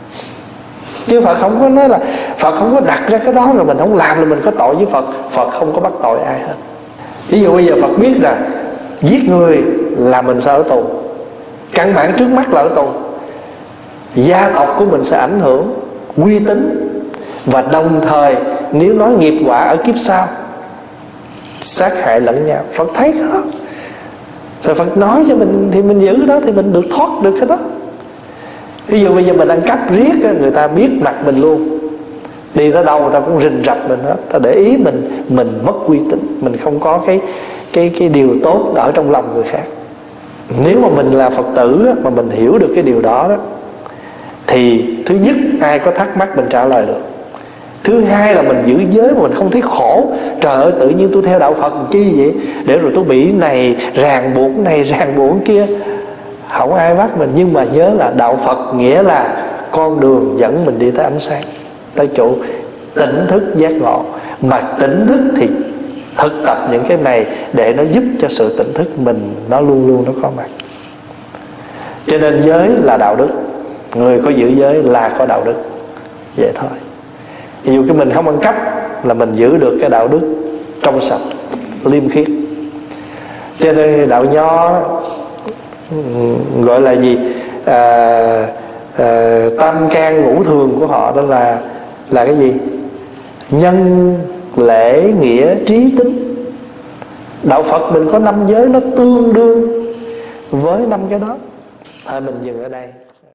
Chứ Phật không có nói là, Phật không có đặt ra cái đó rồi mình không làm là mình có tội với Phật. Phật không có bắt tội ai hết. Ví dụ bây giờ Phật biết là giết người là mình sẽ ở tù, căn bản trước mắt là ở tù, gia tộc của mình sẽ ảnh hưởng, uy tín, và đồng thời nếu nói nghiệp quả ở kiếp sau sát hại lẫn nhau. Phật thấy cái đó rồi Phật nói cho mình thì mình giữ cái đó thì mình được thoát được cái đó. Ví dụ bây giờ mình ăn cắp riết, người ta biết mặt mình luôn, đi tới đâu người ta cũng rình rập mình hết. Ta để ý mình mất uy tín, mình không có cái điều tốt ở trong lòng người khác. Nếu mà mình là Phật tử mà mình hiểu được cái điều đó thì thứ nhất ai có thắc mắc mình trả lời được. Thứ hai là mình giữ giới mà mình không thấy khổ. Trời ơi tự nhiên tôi theo đạo Phật chi vậy, để rồi tôi bị này ràng buộc này ràng buộc kia. Không ai bắt mình. Nhưng mà nhớ là đạo Phật nghĩa là con đường dẫn mình đi tới ánh sáng, tới chỗ tỉnh thức giác ngộ. Mà tỉnh thức thì thực tập những cái này để nó giúp cho sự tỉnh thức mình nó luôn luôn nó có mặt. Cho nên giới là đạo đức, người có giữ giới là có đạo đức, vậy thôi. Ví dụ cái mình không ăn cắp là mình giữ được cái đạo đức trong sạch, liêm khiết. Cho nên đạo Nho gọi là gì? Tam can ngũ thường của họ đó là cái gì? Nhân, lễ, nghĩa, trí, tính. Đạo Phật mình có 5 giới, nó tương đương với 5 cái đó. Thôi mình dừng ở đây.